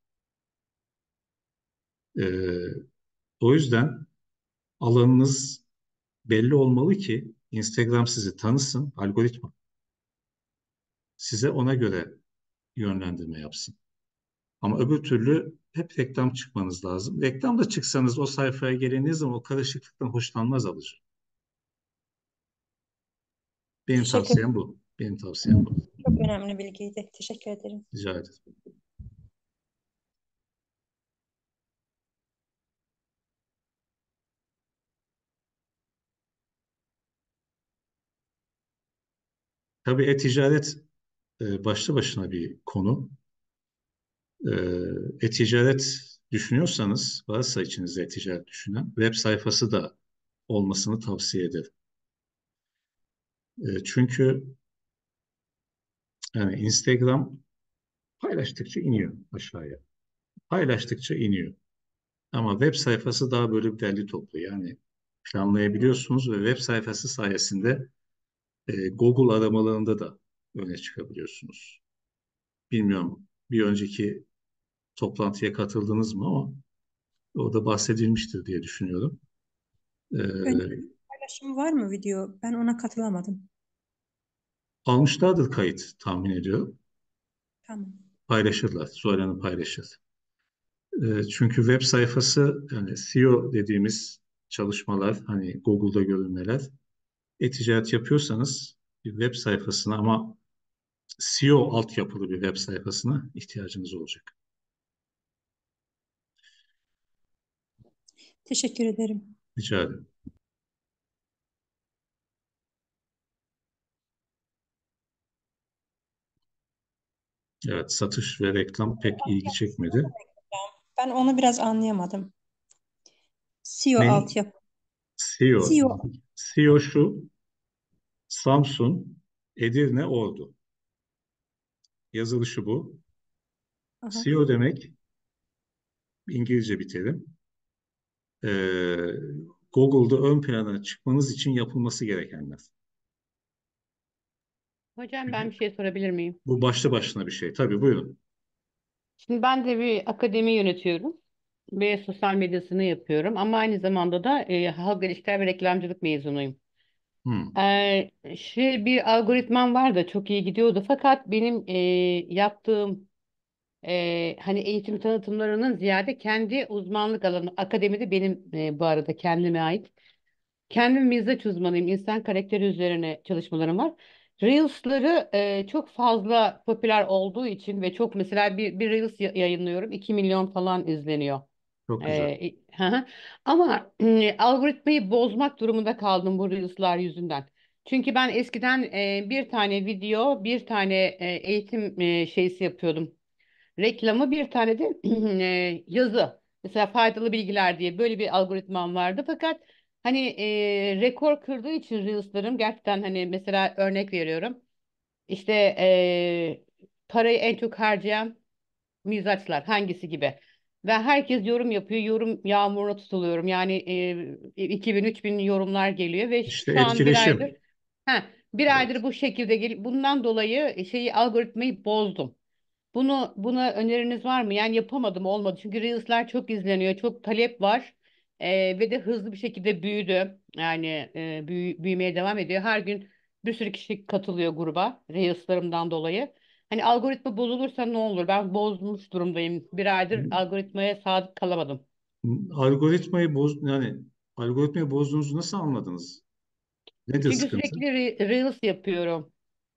Ee, o yüzden alanınız belli olmalı ki Instagram sizi tanısın, algoritma size ona göre yönlendirme yapsın. Ama öbür türlü hep reklam çıkmanız lazım. Reklam da çıksanız o sayfaya geleniz zaman o karışıklıktan hoşlanmaz alıcı. Benim Teşekkür tavsiyem bu. Benim tavsiyem bu. Çok önemli bilgiydi. Teşekkür ederim. Rica ederim. Tabii e-ticaret başlı başına bir konu. E-ticaret düşünüyorsanız, varsa içinizde e-ticaret düşünen, web sayfası da olmasını tavsiye ederim. Çünkü yani Instagram paylaştıkça iniyor aşağıya. Paylaştıkça iniyor. Ama web sayfası daha böyle bir derli toplu. Yani planlayabiliyorsunuz ve web sayfası sayesinde Google aramalarında da öne çıkabiliyorsunuz. Bilmiyorum bir önceki toplantıya katıldınız mı ama orada bahsedilmiştir diye düşünüyorum. E, Önce paylaşım var mı video? Ben ona katılamadım. almışlardır kayıt tahmin ediyorum. Tamam. Paylaşırlar. Zuhal paylaşır. Çünkü web sayfası yani SEO dediğimiz çalışmalar hani Google'da görünmeler e-ticaret yapıyorsanız bir web sayfasına ama SEO altyapılı bir web sayfasına ihtiyacınız olacak. Teşekkür ederim. Rica ederim. Evet, satış ve reklam pek ilgi çekmedi. Ben onu biraz anlayamadım. SEO Ne? altyapı. SEO. SEO. SEO şu, Samsun, Edirne, Ordu. Yazılışı bu. Aha. SEO demek İngilizce bir terim. Ee, Google'da ön plana çıkmanız için yapılması gerekenler. Hocam ben bir şey sorabilir miyim? Bu başlı başına bir şey. Tabii buyurun. Şimdi ben de bir akademi yönetiyorum ve sosyal medyasını yapıyorum ama aynı zamanda da halk ilişkiler ve reklamcılık mezunuyum. Hmm, Bir algoritmam var da çok iyi gidiyordu fakat benim yaptığım hani eğitim tanıtımlarının ziyade kendi uzmanlık alanı akademide benim bu arada kendime ait. Kendim mizaç uzmanıyım. İnsan karakteri üzerine çalışmalarım var. Reels'ları çok fazla popüler olduğu için ve çok mesela bir Reels yayınlıyorum. 2 milyon falan izleniyor. çok güzel. Hı hı. Ama algoritmayı bozmak durumunda kaldım bu Reels'lar yüzünden. Çünkü ben eskiden bir tane video, bir tane eğitim şeysi yapıyordum, reklamı, bir tane de yazı. Mesela faydalı bilgiler diye böyle bir algoritmam vardı. Fakat hani rekor kırdığı için Reels'larım gerçekten hani mesela örnek veriyorum. İşte parayı en çok harcayan mizaçlar hangisi gibi. Ve herkes yorum yapıyor. Yorum yağmuruna tutuluyorum. Yani 2000-3000 yorumlar geliyor ve İşte şu an bir aydır etkileşim. bir aydır Evet. bu şekilde bundan dolayı algoritmayı bozdum. Buna öneriniz var mı? Yani yapamadım, olmadı. Çünkü Reels'ler çok izleniyor, çok talep var. Ve de hızlı bir şekilde büyüdü. Yani büyümeye devam ediyor. Her gün bir sürü kişi katılıyor gruba Reels'larımdan dolayı. Hani algoritma bozulursa ne olur? Ben bozmuş durumdayım. Bir aydır algoritmaya sadık kalamadım. Yani algoritmayı bozduğunuzu nasıl anladınız? Nedir Çünkü sıkıntı? sürekli Reels yapıyorum.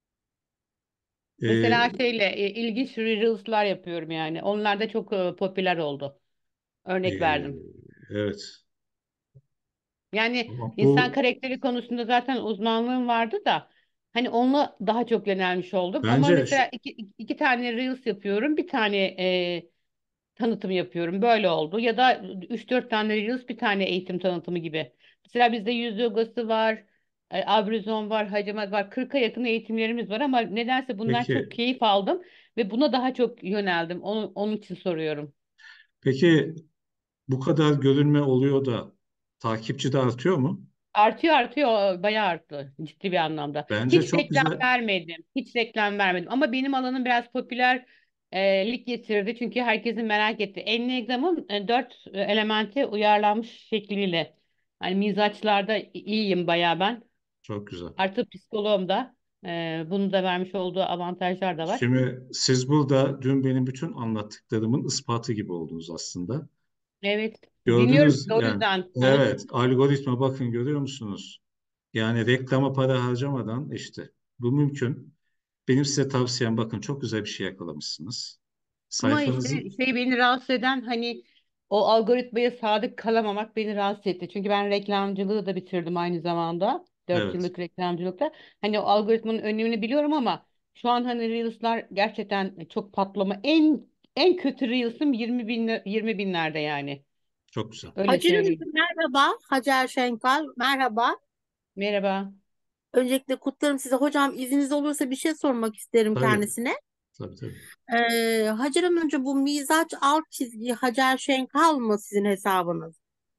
Ee, Mesela ilginç Reels'lar yapıyorum yani. Onlar da çok popüler oldu. Örnek e, verdim. evet. Yani Ama insan bu karakteri konusunda zaten uzmanlığım vardı da hani onunla daha çok yönelmiş oldum. Ama bence mesela iki tane Reels yapıyorum, bir tane tanıtım yapıyorum. Böyle oldu. Ya da üç dört tane Reels, bir tane eğitim tanıtımı gibi. Mesela bizde yüz yogası var, abrizon var, hacamat var. 40'a yakın eğitimlerimiz var ama nedense bundan çok peki keyif aldım ve buna daha çok yöneldim. Onun için soruyorum. peki bu kadar görünme oluyor da takipçi de artıyor mu? Artıyor, bayağı arttı ciddi bir anlamda. Bence Hiç çok reklam güzel. vermedim. Hiç reklam vermedim. Ama benim alanım biraz popülerlik getirdi. Çünkü herkesin merak etti. Enneagram'ın dört elemente uyarlanmış şekliyle. Hani mizaçlarda iyiyim bayağı ben. Çok güzel. Artı psikoloğum da. Bunu da vermiş olduğu avantajlar da var. Şimdi siz burada dün benim bütün anlattıklarımın ispatı gibi oldunuz aslında. Evet. Dinliyorum Gördünüz sizi o yani. yüzden. Hı hı. Evet, algoritma bakın görüyor musunuz? Yani reklama para harcamadan işte bu mümkün. Benim size tavsiyem, bakın çok güzel bir şey yakalamışsınız. Ama işte Sayfanızın beni rahatsız eden hani o algoritmaya sadık kalamamak beni rahatsız etti. Çünkü ben reklamcılığı da bitirdim aynı zamanda. 4 evet, yıllık reklamcılıkta. Hani o algoritmanın önemini biliyorum ama şu an hani Reels'lar gerçekten çok patlama. En kötü Reels'im 20 binlerde yani. çok güzel. Öyle Hacer söyleyeyim. Hanım merhaba. Hacer Şenkal merhaba. Merhaba. Öncelikle kutlarım size. Hocam izniniz olursa bir şey sormak isterim Tabii, kendisine. tabii, tabii. Hacer Hanım önce bu mizaç alt çizgi Hacer Şenkal mı sizin hesabınız?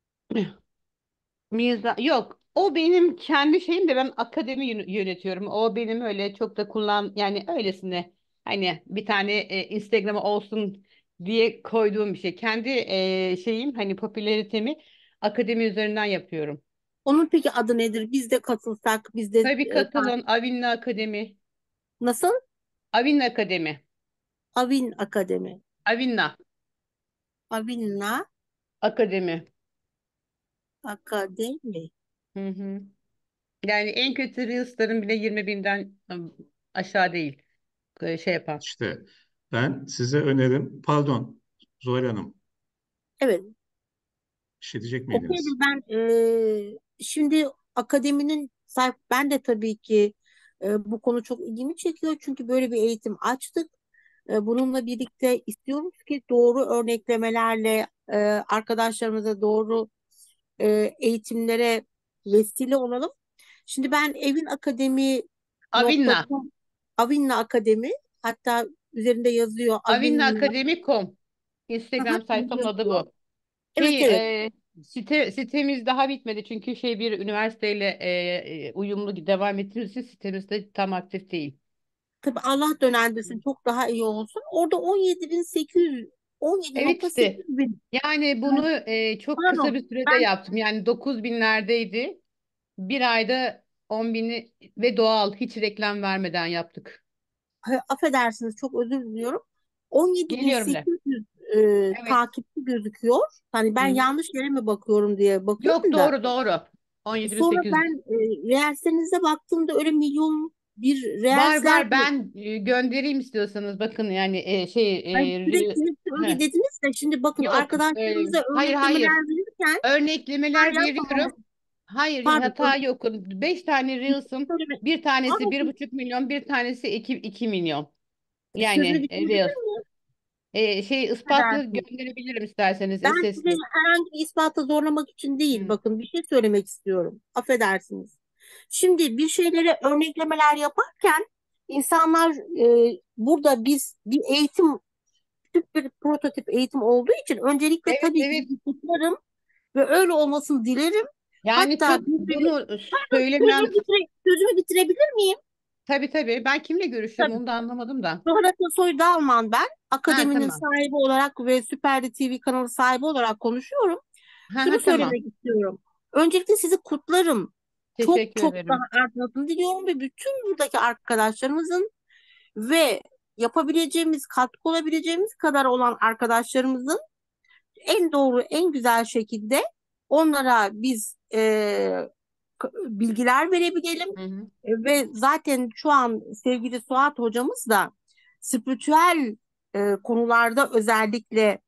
Yok, o benim kendi şeyim de ben akademi yönetiyorum. O benim öyle çok da yani öylesine hani bir tane Instagram'a olsun diye koyduğum bir şey. Kendi şeyim hani popülaritemi akademi üzerinden yapıyorum. Onun peki adı nedir? Biz de katılsak, biz de Tabii katılın Avinna Akademi. nasıl? Avinna Akademi. Avin Akademi. Avinna Avinna Akademi. Akademi. Hı hı. Yani en kötü Reels'ların bile 20 binden aşağı değil. Şey yapan. İşte ben size önerim, pardon Zuhal Hanım, Evet. bir şey diyecek miydiniz? Okeydim ben şimdi akademinin ben de tabii ki bu konu çok ilgimi çekiyor çünkü böyle bir eğitim açtık. Bununla birlikte istiyoruz ki doğru örneklemelerle arkadaşlarımıza doğru eğitimlere vesile olalım. Şimdi ben Avinna. evinakademi.com Avinna Akademi hatta üzerinde yazıyor Avinna. Avinnaakademi.com Aha, Instagram sayfamın adı yazıyor. bu. Evet Şey evet. sitemiz daha bitmedi çünkü bir üniversiteyle uyumlu devam ettiğimiz için sitemiz de tam aktif değil. Tabii Allah dönendesin çok daha iyi olsun. Orada 17.800 Evet işte 17.8 bin. yani bunu çok kısa Pardon. bir sürede Ben yaptım. Yani 9 binlerdeydi. Bir ayda 10 bini ve doğal hiç reklam vermeden yaptık. affedersiniz çok özür diliyorum. Geliyorum de. 17.800 Evet. takipçi gözüküyor. Hani ben Hı hı. yanlış yere mi bakıyorum diye Yok bakıyorum da. doğru doğru. Sonra 17.800. ben reelslerinize baktığımda öyle milyon bir Var reelsler var ben göndereyim istiyorsanız bakın yani hani sürekli hepsi öyle heh, dediniz de şimdi bakın yok arkadaşlarımıza hayır örneklemeler hayır verirken örneklemeler hala veriyorum. Hayır pardon hata yok. 5 tane Reels'ım söyleme. bir tanesi Ama 1,5 milyon bir tanesi 2 milyon. sözünü Yani Reels. bitirebilir miyim? Ispatlı Affedersiniz. gönderebilirim isterseniz Ben sizi SS'li. herhangi bir ispatla zorlamak için değil. Hı. Bakın bir şey söylemek istiyorum. Affedersiniz. Şimdi bir şeylere örneklemeler yaparken insanlar burada biz bir eğitim, küçük bir prototip eğitim olduğu için öncelikle Evet tabii ki evet. kutlarım ve öyle olmasını dilerim. Yani Hatta çok bunu söylemem. sözümü bitirebilir miyim? Tabii ben kimle görüşüyorum onu da anlamadım da. Zuhal Soy Dalman ben. Ha Akademinin tamam. sahibi olarak ve Süper TV kanalı sahibi olarak konuşuyorum. Şunu Tamam. söylemek istiyorum. Öncelikle sizi kutlarım. Çok Teşekkür çok ederim. daha artmasını diliyorum ve bütün buradaki arkadaşlarımızın ve yapabileceğimiz, katkı olabileceğimiz kadar olan arkadaşlarımızın en doğru, en güzel şekilde onlara biz bilgiler verebilelim. Hı hı. Ve zaten şu an sevgili Suat hocamız da spiritüel konularda özellikle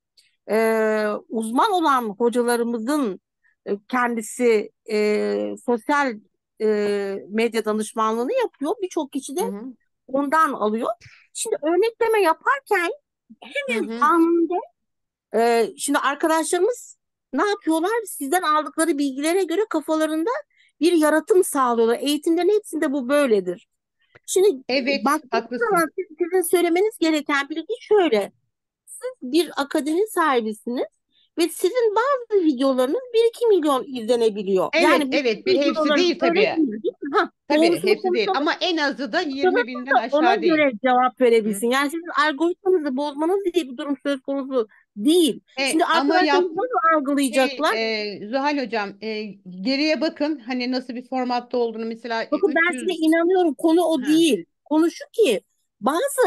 uzman olan hocalarımızın kendisi sosyal medya danışmanlığını yapıyor. Birçok kişi de Hı hı. ondan alıyor. Şimdi örnekleme yaparken Hı hemen hı. anında şimdi arkadaşlarımız ne yapıyorlar? Sizden aldıkları bilgilere göre kafalarında bir yaratım sağlıyorlar. Eğitimlerin hepsinde bu böyledir. Şimdi Evet, baktığınız haklısın. zaman sizin söylemeniz gereken bilgi şöyle. Bir akademi sahibisiniz ve sizin bazı videolarınız 1-2 milyon izlenebiliyor. Yani bu Evet, bir hepsi videolarınız değil öyle tabii. değil, değil mi? Ha, Tabii, doğrusunu hepsi değil. konuşalım. Ama en azı da 20 Sanatın binden da ona aşağı değil. göre cevap Hı. verebilsin. Yani sizin algoritmanızı bozmanız diye bir durum söz konusu değil. Şimdi Ama arkadaşlarımız nasıl algılayacaklar? Zuhal hocam, geriye bakın hani nasıl bir formatta olduğunu mesela Bakın ben size 300. inanıyorum. Konu o Ha. değil. Konu şu ki bazı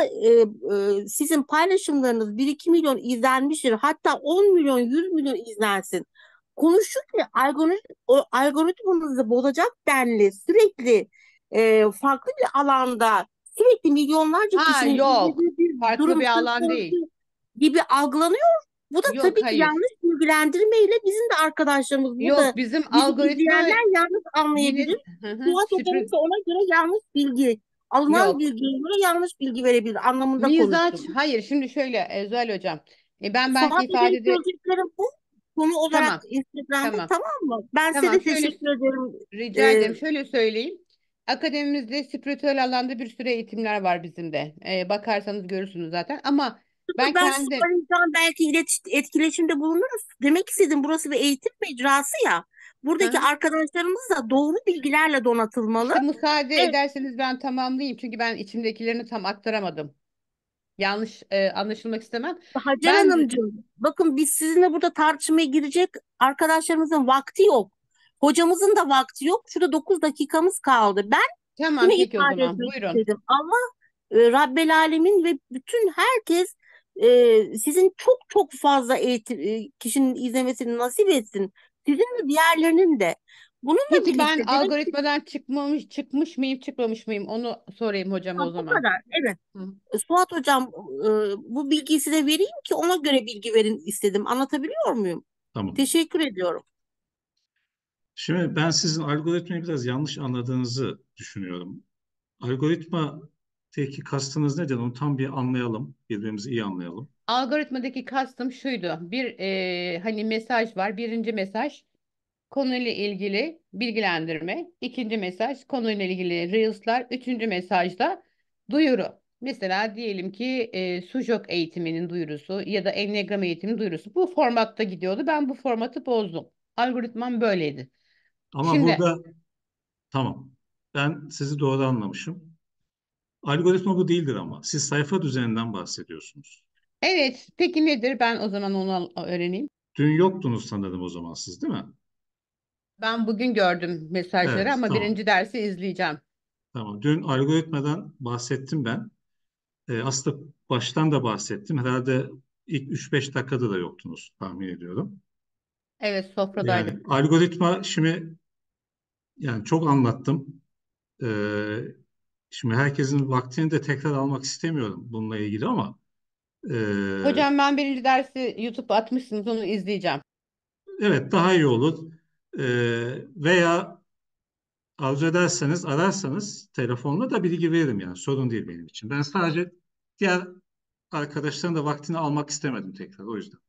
sizin paylaşımlarınız 1-2 milyon izlenmiştir. Hatta 10 milyon, 100 milyon izlensin. konuştukça o algoritmanızı bozacak denli sürekli farklı bir alanda sürekli milyonlarca Ha kişinin yok. izlediği bir Farklı durum bir söz alan değil. konusu gibi algılanıyor. Bu da Yok, tabii ki hayır. yanlış bilgilendirmeyle bizim de arkadaşlarımız Yok, burada bizim bizi algoritma izleyenler yanlış anlayabilir. yine hı hı, Suat hocamız da ona göre yanlış bilgi, alınan yok. bilgiye göre yanlış bilgi verebilir anlamında Mizaç, konuştum. hayır, şimdi şöyle Zuhal hocam. Ben belki Suat hocam ifadede söyleyeceklerim bu. Konu olarak tamam Instagram'da tamam tamam mı? Ben size tamam de şöyle teşekkür ederim. rica Ee, ederim. Şöyle söyleyeyim. Akademimizde spiritüel alanda bir sürü eğitimler var bizim de. Bakarsanız görürsünüz zaten. Ama ben Ben kendim soracağım belki etkileşimde bulunuruz. Demek istedim burası bir eğitim mecrası ya. hı Buradaki hı. arkadaşlarımız da doğru bilgilerle donatılmalı. İşte müsaade Evet, ederseniz ben tamamlayayım. Çünkü ben içimdekilerini tam aktaramadım. Yanlış anlaşılmak istemem. Hacer Ben Hanımcığım, bakın biz sizinle burada tartışmaya girecek arkadaşlarımızın vakti yok. Hocamızın da vakti yok. Şurada 9 dakikamız kaldı. Ben şunu tamam peki o ifade zaman. etmek Buyurun. istedim. Allah Rabbel Alemin ve bütün herkes sizin çok çok fazla kişinin izlemesini nasip etsin. Sizin ve diğerlerinin de. Bununla Peki ben birlikte demek ki algoritmadan çıkmış mıyım, çıkmamış mıyım? Onu sorayım hocam o bu zaman. kadar. Evet. Hı. Suat Hocam bu bilgiyi size vereyim ki ona göre bilgi verin istedim. Anlatabiliyor muyum? Tamam. Teşekkür ediyorum. Şimdi ben sizin algoritmayı biraz yanlış anladığınızı düşünüyorum. Algoritmadaki kastınız nedir? Onu tam bir anlayalım. Birbirimizi iyi anlayalım. Algoritmadaki kastım şuydu. Hani mesaj var. Birinci mesaj konuyla ilgili bilgilendirme. İkinci mesaj konuyla ilgili Reels'lar. Üçüncü mesajda duyuru. Mesela diyelim ki Sujok eğitiminin duyurusu ya da Enneagram eğitiminin duyurusu. Bu formatta gidiyordu. Ben bu formatı bozdum. Algoritmam böyleydi. Ama Şimdi burada tamam. Ben sizi doğru anlamışım. Algoritma bu değildir ama. Siz sayfa düzeninden bahsediyorsunuz. evet, peki nedir? Ben o zaman onu öğreneyim. Dün yoktunuz sanırım o zaman siz, değil mi? Ben bugün gördüm mesajları Evet, ama tamam. birinci dersi izleyeceğim. Tamam. Dün algoritmadan bahsettim ben. Aslında baştan da bahsettim. Herhalde ilk 3-5 dakikada da yoktunuz tahmin ediyorum. Evet, sofradaydım. Yani algoritma şimdi yani çok anlattım. Ee, Şimdi herkesin vaktini de tekrar almak istemiyorum bununla ilgili ama e, Hocam ben birinci dersi YouTube'a atmışsınız, onu izleyeceğim. evet daha iyi olur. Veya arzu ederseniz ararsanız telefonla da bilgi veririm yani sorun değil benim için. Ben sadece diğer arkadaşların da vaktini almak istemedim tekrar o yüzden.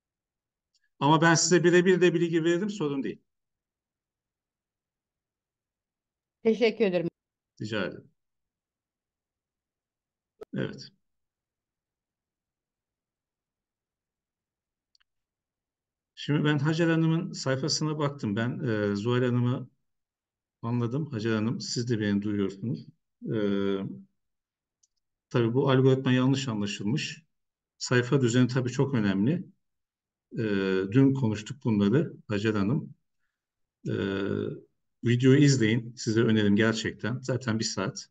Ama ben size birebir de bilgi veririm sorun değil. Teşekkür ederim. Rica ederim. Evet. Şimdi ben Hacer Hanım'ın sayfasına baktım. Ben Zuhal Hanım'ı anladım. Hacer Hanım siz de beni duyuyorsunuz. E, tabii bu algoritma yanlış anlaşılmış. Sayfa düzeni tabii çok önemli. E, Dün konuştuk bunları Hacer Hanım. E, Videoyu izleyin. Size önerim gerçekten. Zaten bir saat.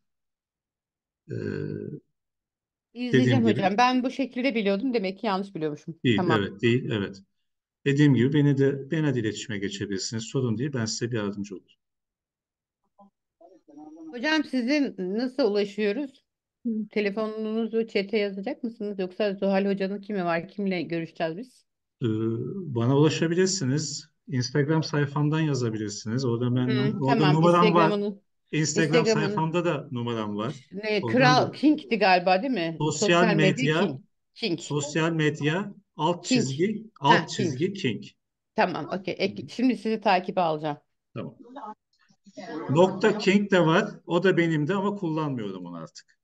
E, Dediğim İzleyeceğim gibi hocam. Ben bu şekilde biliyordum. Demek ki yanlış biliyormuşum. değil. Tamam. Evet değil. Evet. Dediğim gibi benimle de iletişime geçebilirsiniz. Sorun değil. Ben size bir yardımcı olurum. Hocam sizin nasıl ulaşıyoruz? Hı. Telefonunuzu chat'e yazacak mısınız? Yoksa Zuhal Hoca'nın kimi var? Kimle görüşeceğiz biz? Ee, Bana ulaşabilirsiniz. Instagram sayfamdan yazabilirsiniz. Orada Tamam. numaram var. Instagram Instagram'ını sayfamda da numaram var. Oradan Kral da King'ti galiba, değil mi? sosyal Sosyal medya medya King. King. sosyal medya alt King. çizgi alt Ha, King. çizgi King. Tamam. Okey. Şimdi sizi takibe alacağım. Tamam. Nokta King de var. O da benimdi ama kullanmıyorum onu artık.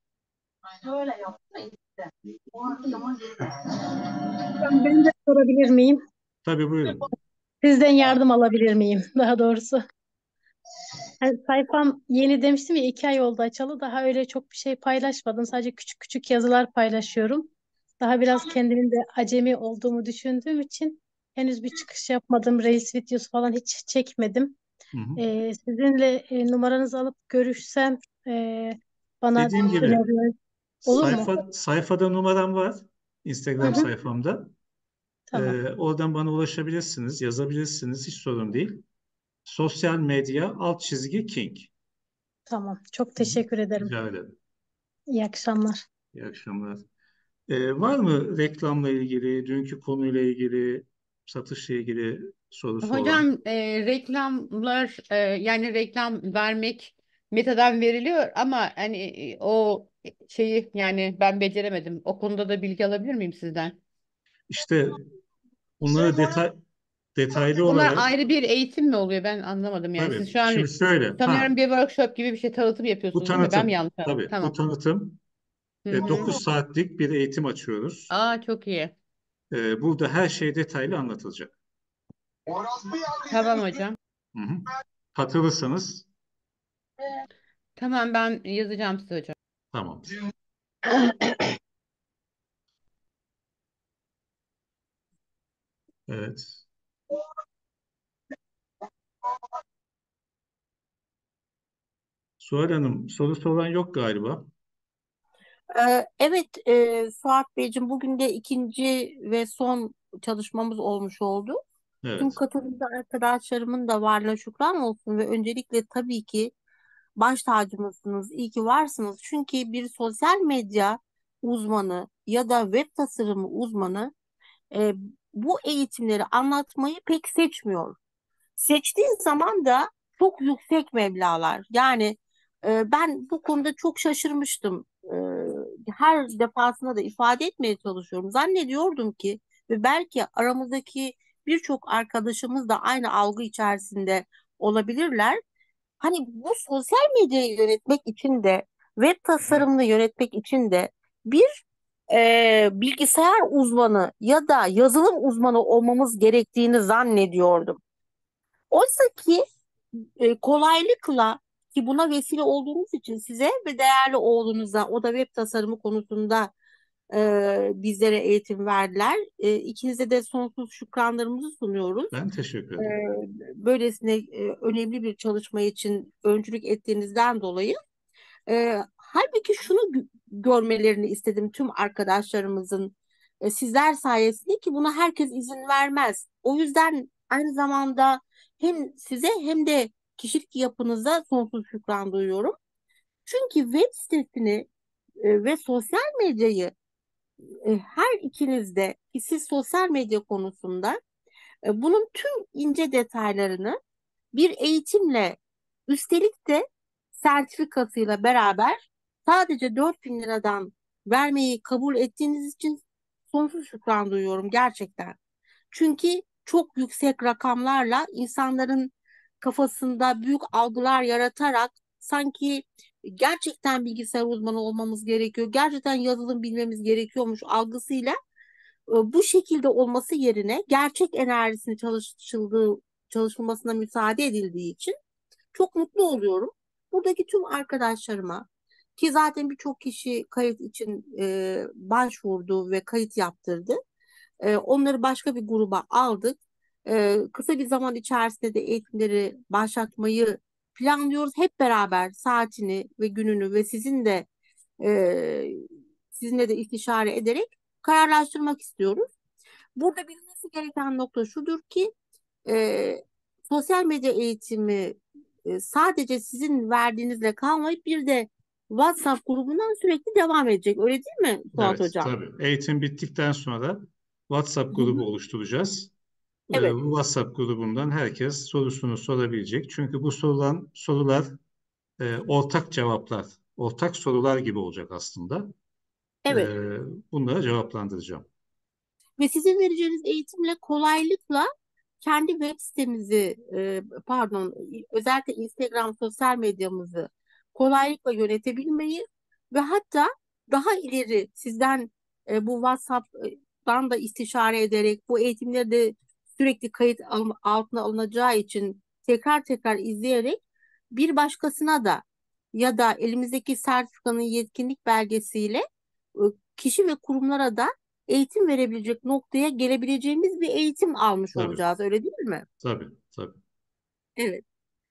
Ben de sorabilir miyim? Tabii buyurun. Sizden yardım alabilir miyim daha doğrusu? Yani sayfam yeni demiştim ya 2 ay oldu açalı. Daha öyle çok bir şey paylaşmadım. Sadece küçük küçük yazılar paylaşıyorum. Daha biraz kendimin de acemi olduğumu düşündüğüm için henüz bir çıkış yapmadım. Reels videosu falan hiç çekmedim. Hı hı. Sizinle numaranızı alıp görüşsem bana Dediğim gibi öneriler olur mu? sayfada numaram var. Hı Instagram hı, sayfamda. Tamam. Oradan bana ulaşabilirsiniz, yazabilirsiniz, hiç sorun değil. Sosyal medya alt çizgi King. Tamam. Çok Hı hı. teşekkür ederim. Rica ederim. İyi akşamlar. İyi akşamlar. Var mı reklamla ilgili, dünkü konuyla ilgili, satışla ilgili sorusu olan? Hocam reklamlar yani reklam vermek Meta'dan veriliyor ama hani o şeyi yani ben beceremedim. O konuda da bilgi alabilir miyim sizden? İşte bunları detaylı Bunlar olarak, ayrı bir eğitim mi oluyor? Ben anlamadım yani. tabii. Siz şu an Şimdi şöyle, sanıyorum bir workshop gibi bir şey tanıtım bu yapıyorsunuz değil mi? Ben mi tanıtım, yanlış anladım? tabii bu Tamam. tanıtım Hı hı. 9 saatlik bir eğitim açıyoruz. Aa çok iyi. Burada her şey detaylı anlatılacak. Tamam hocam. Hı hı. Katılırsanız Tamam ben yazacağım size hocam. tamam. Evet. Suhal Hanım, sorusu olan yok galiba. Evet, Suat Beyciğim, bugün de ikinci ve son çalışmamız olmuş oldu. Tüm Evet. katılımcı arkadaşlarımın da varlığı şükran olsun ve öncelikle tabii ki baş tacımızsınız. İyi ki varsınız. Çünkü bir sosyal medya uzmanı ya da web tasarımı uzmanı e, bu eğitimleri anlatmayı pek seçmiyor. Seçtiğin zaman da çok yüksek meblağlar. Yani ben bu konuda çok şaşırmıştım. Her defasında da ifade etmeye çalışıyorum. Zannediyordum ki ve belki aramızdaki birçok arkadaşımız da aynı algı içerisinde olabilirler. Hani bu sosyal medyayı yönetmek için de web tasarımını yönetmek için de bir bilgisayar uzmanı ya da yazılım uzmanı olmamız gerektiğini zannediyordum. Oysa ki kolaylıkla, ki buna vesile olduğunuz için size ve değerli oğlunuza, o da web tasarımı konusunda bizlere eğitim verdiler. İkinize de sonsuz şükranlarımızı sunuyoruz. Ben teşekkür E, ederim. Böylesine önemli bir çalışma için öncülük ettiğinizden dolayı. Halbuki şunu görmelerini istedim tüm arkadaşlarımızın, sizler sayesinde, ki buna herkes izin vermez. O yüzden aynı zamanda hem size hem de kişilik yapınıza sonsuz şükran duyuyorum. Çünkü web sitesini ve sosyal medyayı her ikiniz de, ki siz sosyal medya konusunda bunun tüm ince detaylarını bir eğitimle, üstelik de sertifikasıyla beraber sadece 4.000 liradan vermeyi kabul ettiğiniz için sonsuz şükran duyuyorum gerçekten. Çünkü çok yüksek rakamlarla insanların kafasında büyük algılar yaratarak sanki gerçekten bilgisayar uzmanı olmamız gerekiyor, gerçekten yazılım bilmemiz gerekiyormuş algısıyla bu şekilde olması yerine gerçek enerjisini çalışılmasına müsaade edildiği için çok mutlu oluyorum. Buradaki tüm arkadaşlarıma, ki zaten birçok kişi kayıt için başvurdu ve kayıt yaptırdı. Onları başka bir gruba aldık. Kısa bir zaman içerisinde de eğitimleri başlatmayı planlıyoruz. Hep beraber saatini ve gününü ve e, sizinle de istişare ederek kararlaştırmak istiyoruz. Burada bilinmesi gereken nokta şudur ki e, sosyal medya eğitimi sadece sizin verdiğinizle kalmayıp bir de WhatsApp grubundan sürekli devam edecek. Öyle değil mi Suat Evet, Hocam? tabii. Eğitim bittikten sonra WhatsApp Hı grubu hı. oluşturacağız. Evet, Bu WhatsApp grubundan herkes sorusunu sorabilecek. Çünkü bu sorulan sorular ortak cevaplar, ortak sorular gibi olacak aslında. E, evet. Bunları cevaplandıracağım. Ve sizin vereceğiniz eğitimle kolaylıkla kendi web sitemizi, pardon, özellikle Instagram sosyal medyamızı kolaylıkla yönetebilmeyi ve hatta daha ileri sizden bu WhatsApp'tan da istişare ederek bu eğitimleri de sürekli kayıt altına alınacağı için tekrar tekrar izleyerek bir başkasına da ya da elimizdeki sertifikanın yetkinlik belgesiyle e, kişi ve kurumlara da eğitim verebilecek noktaya gelebileceğimiz bir eğitim almış Tabii, olacağız, öyle değil mi? tabii, tabii. Evet.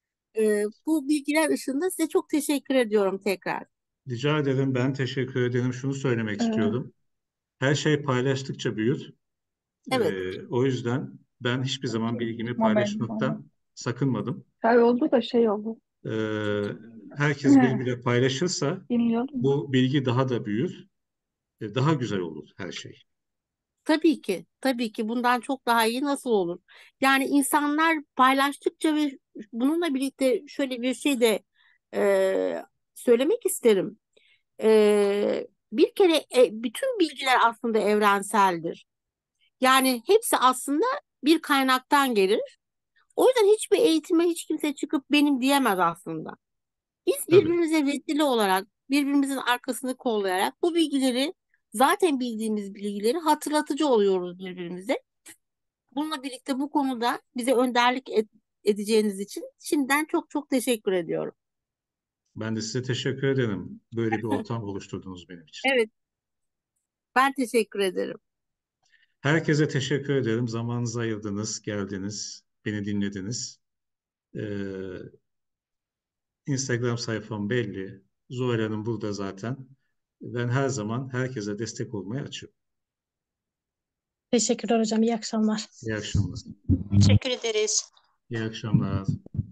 Bu bilgiler ışığında size çok teşekkür ediyorum tekrar. Rica ederim. Ben teşekkür ederim. Şunu söylemek Ee, istiyorum. Her şey paylaştıkça büyür. Evet. O yüzden ben hiçbir zaman bilgimi Momentum. paylaşmaktan sakınmadım. Şey oldu da şey oldu. Herkes birbiriyle paylaşırsa Bilmiyorum. bu bilgi daha da büyür, daha güzel olur her şey. Tabii ki, tabii ki bundan çok daha iyi nasıl olur? Yani insanlar paylaştıkça ve bununla birlikte şöyle bir şey de e, söylemek isterim. Bir kere bütün bilgiler aslında evrenseldir. Yani hepsi aslında bir kaynaktan gelir. O yüzden hiçbir eğitime hiç kimse çıkıp benim diyemez aslında. Biz Tabii. birbirimize vesile olarak, birbirimizin arkasını kollayarak bu bilgileri, zaten bildiğimiz bilgileri hatırlatıcı oluyoruz birbirimize. Bununla birlikte bu konuda bize önderlik edeceğiniz için şimdiden çok çok teşekkür ediyorum. Ben de size teşekkür ederim. Böyle bir ortam oluşturdunuz benim için. Evet, ben teşekkür ederim. Herkese teşekkür ederim. Zamanınızı ayırdınız, geldiniz, beni dinlediniz. Ee, Instagram sayfam belli. Zuhal Hanım burada zaten. Ben her zaman herkese destek olmaya açığım. Teşekkürler hocam. İyi akşamlar. İyi akşamlar. Teşekkür ederiz. İyi akşamlar.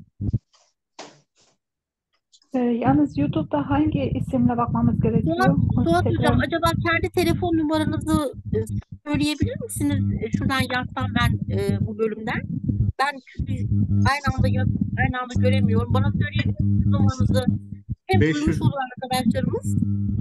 Yalnız YouTube'da hangi isimle bakmamız gerekiyor? Suat Tekrar. Hocam, acaba kendi telefon numaranızı söyleyebilir misiniz? Şuradan yazsam ben bu bölümden. Ben çünkü aynı anda göremiyorum. Bana söyleyebilir misiniz numaranızı? Hem duymuş 500 olur arkadaşlarımız.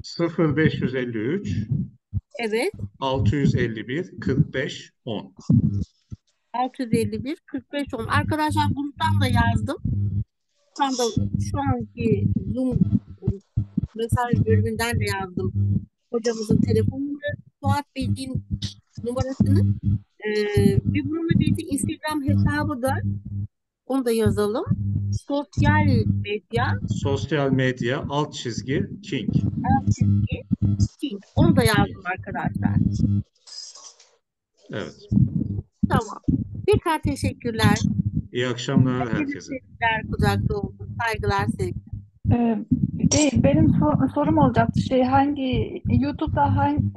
0553 Evet. 651 45 10. 651 45 10. Arkadaşlar gruptan da yazdım. Şu anki Zoom mesaj bölümünden de yazdım. Hocamızın telefon numarası, Suat Bey'in numarasını. Bir bununla birlikte Instagram hesabı da, onu da yazalım. Sosyal medya Sosyal medya alt çizgi King. King. Onu da yazdım arkadaşlar. Evet. Tamam. Tekrar teşekkürler. İyi akşamlar herkese. Sevgiler, kucakta olsun. Saygılar, sevgiler. Benim sorum olacaktı. Hangi YouTube'da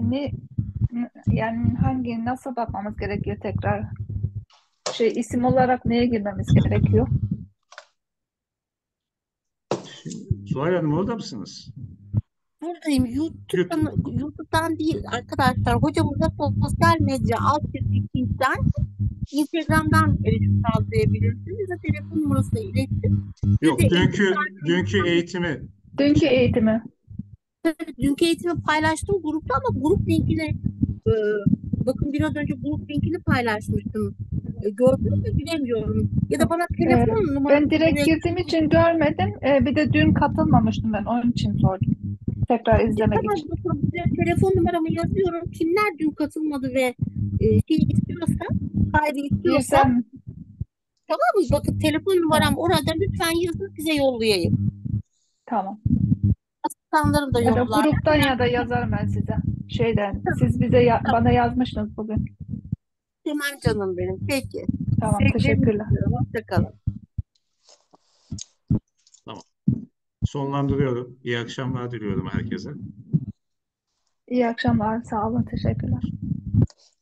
hangi nasıl bakmamız gerekiyor tekrar? İsim olarak neye girmemiz gerekiyor? Zuhal Hanım orada mısınız? Buradayım. YouTube'dan değil arkadaşlar. Hocamıza sosyal medya alt çizgi King'den, Instagram'dan erişim sağlayabilirsiniz. Bize telefon numarasını iletin. Yok, Bize dünkü eğitimi Dünkü eğitimi. dünkü eğitimi paylaştım grupta ama grup linkini e, bakın biraz önce grup linkini paylaşmıştım. Gördünüz mü bilemiyorum. Ya da bana telefon numarası Ben direkt girdiğim için görmedim. Bir de dün katılmamıştım ben. Onun için sordum. Tekrar izlemek Tamam, için. bakın telefon numaramı yazıyorum. Kimler dün katılmadı ve istiyorsa, kaydı istiyorsa, Girsem tamam mı? Bakın telefon numaram orada, lütfen yazın, size yollayayım. tamam. Asistanlarım da Ya da yollar. gruptan ya da yazarım ben size. Siz bana yazmıştınız bugün. Tamam canım benim. Peki. Tamam, Sevgilerimi teşekkürler. sunuyorum. Hoşça kalın. Tamam. Sonlandırıyorum. İyi akşamlar diliyorum herkese. İyi akşamlar. Sağ olun. Teşekkürler.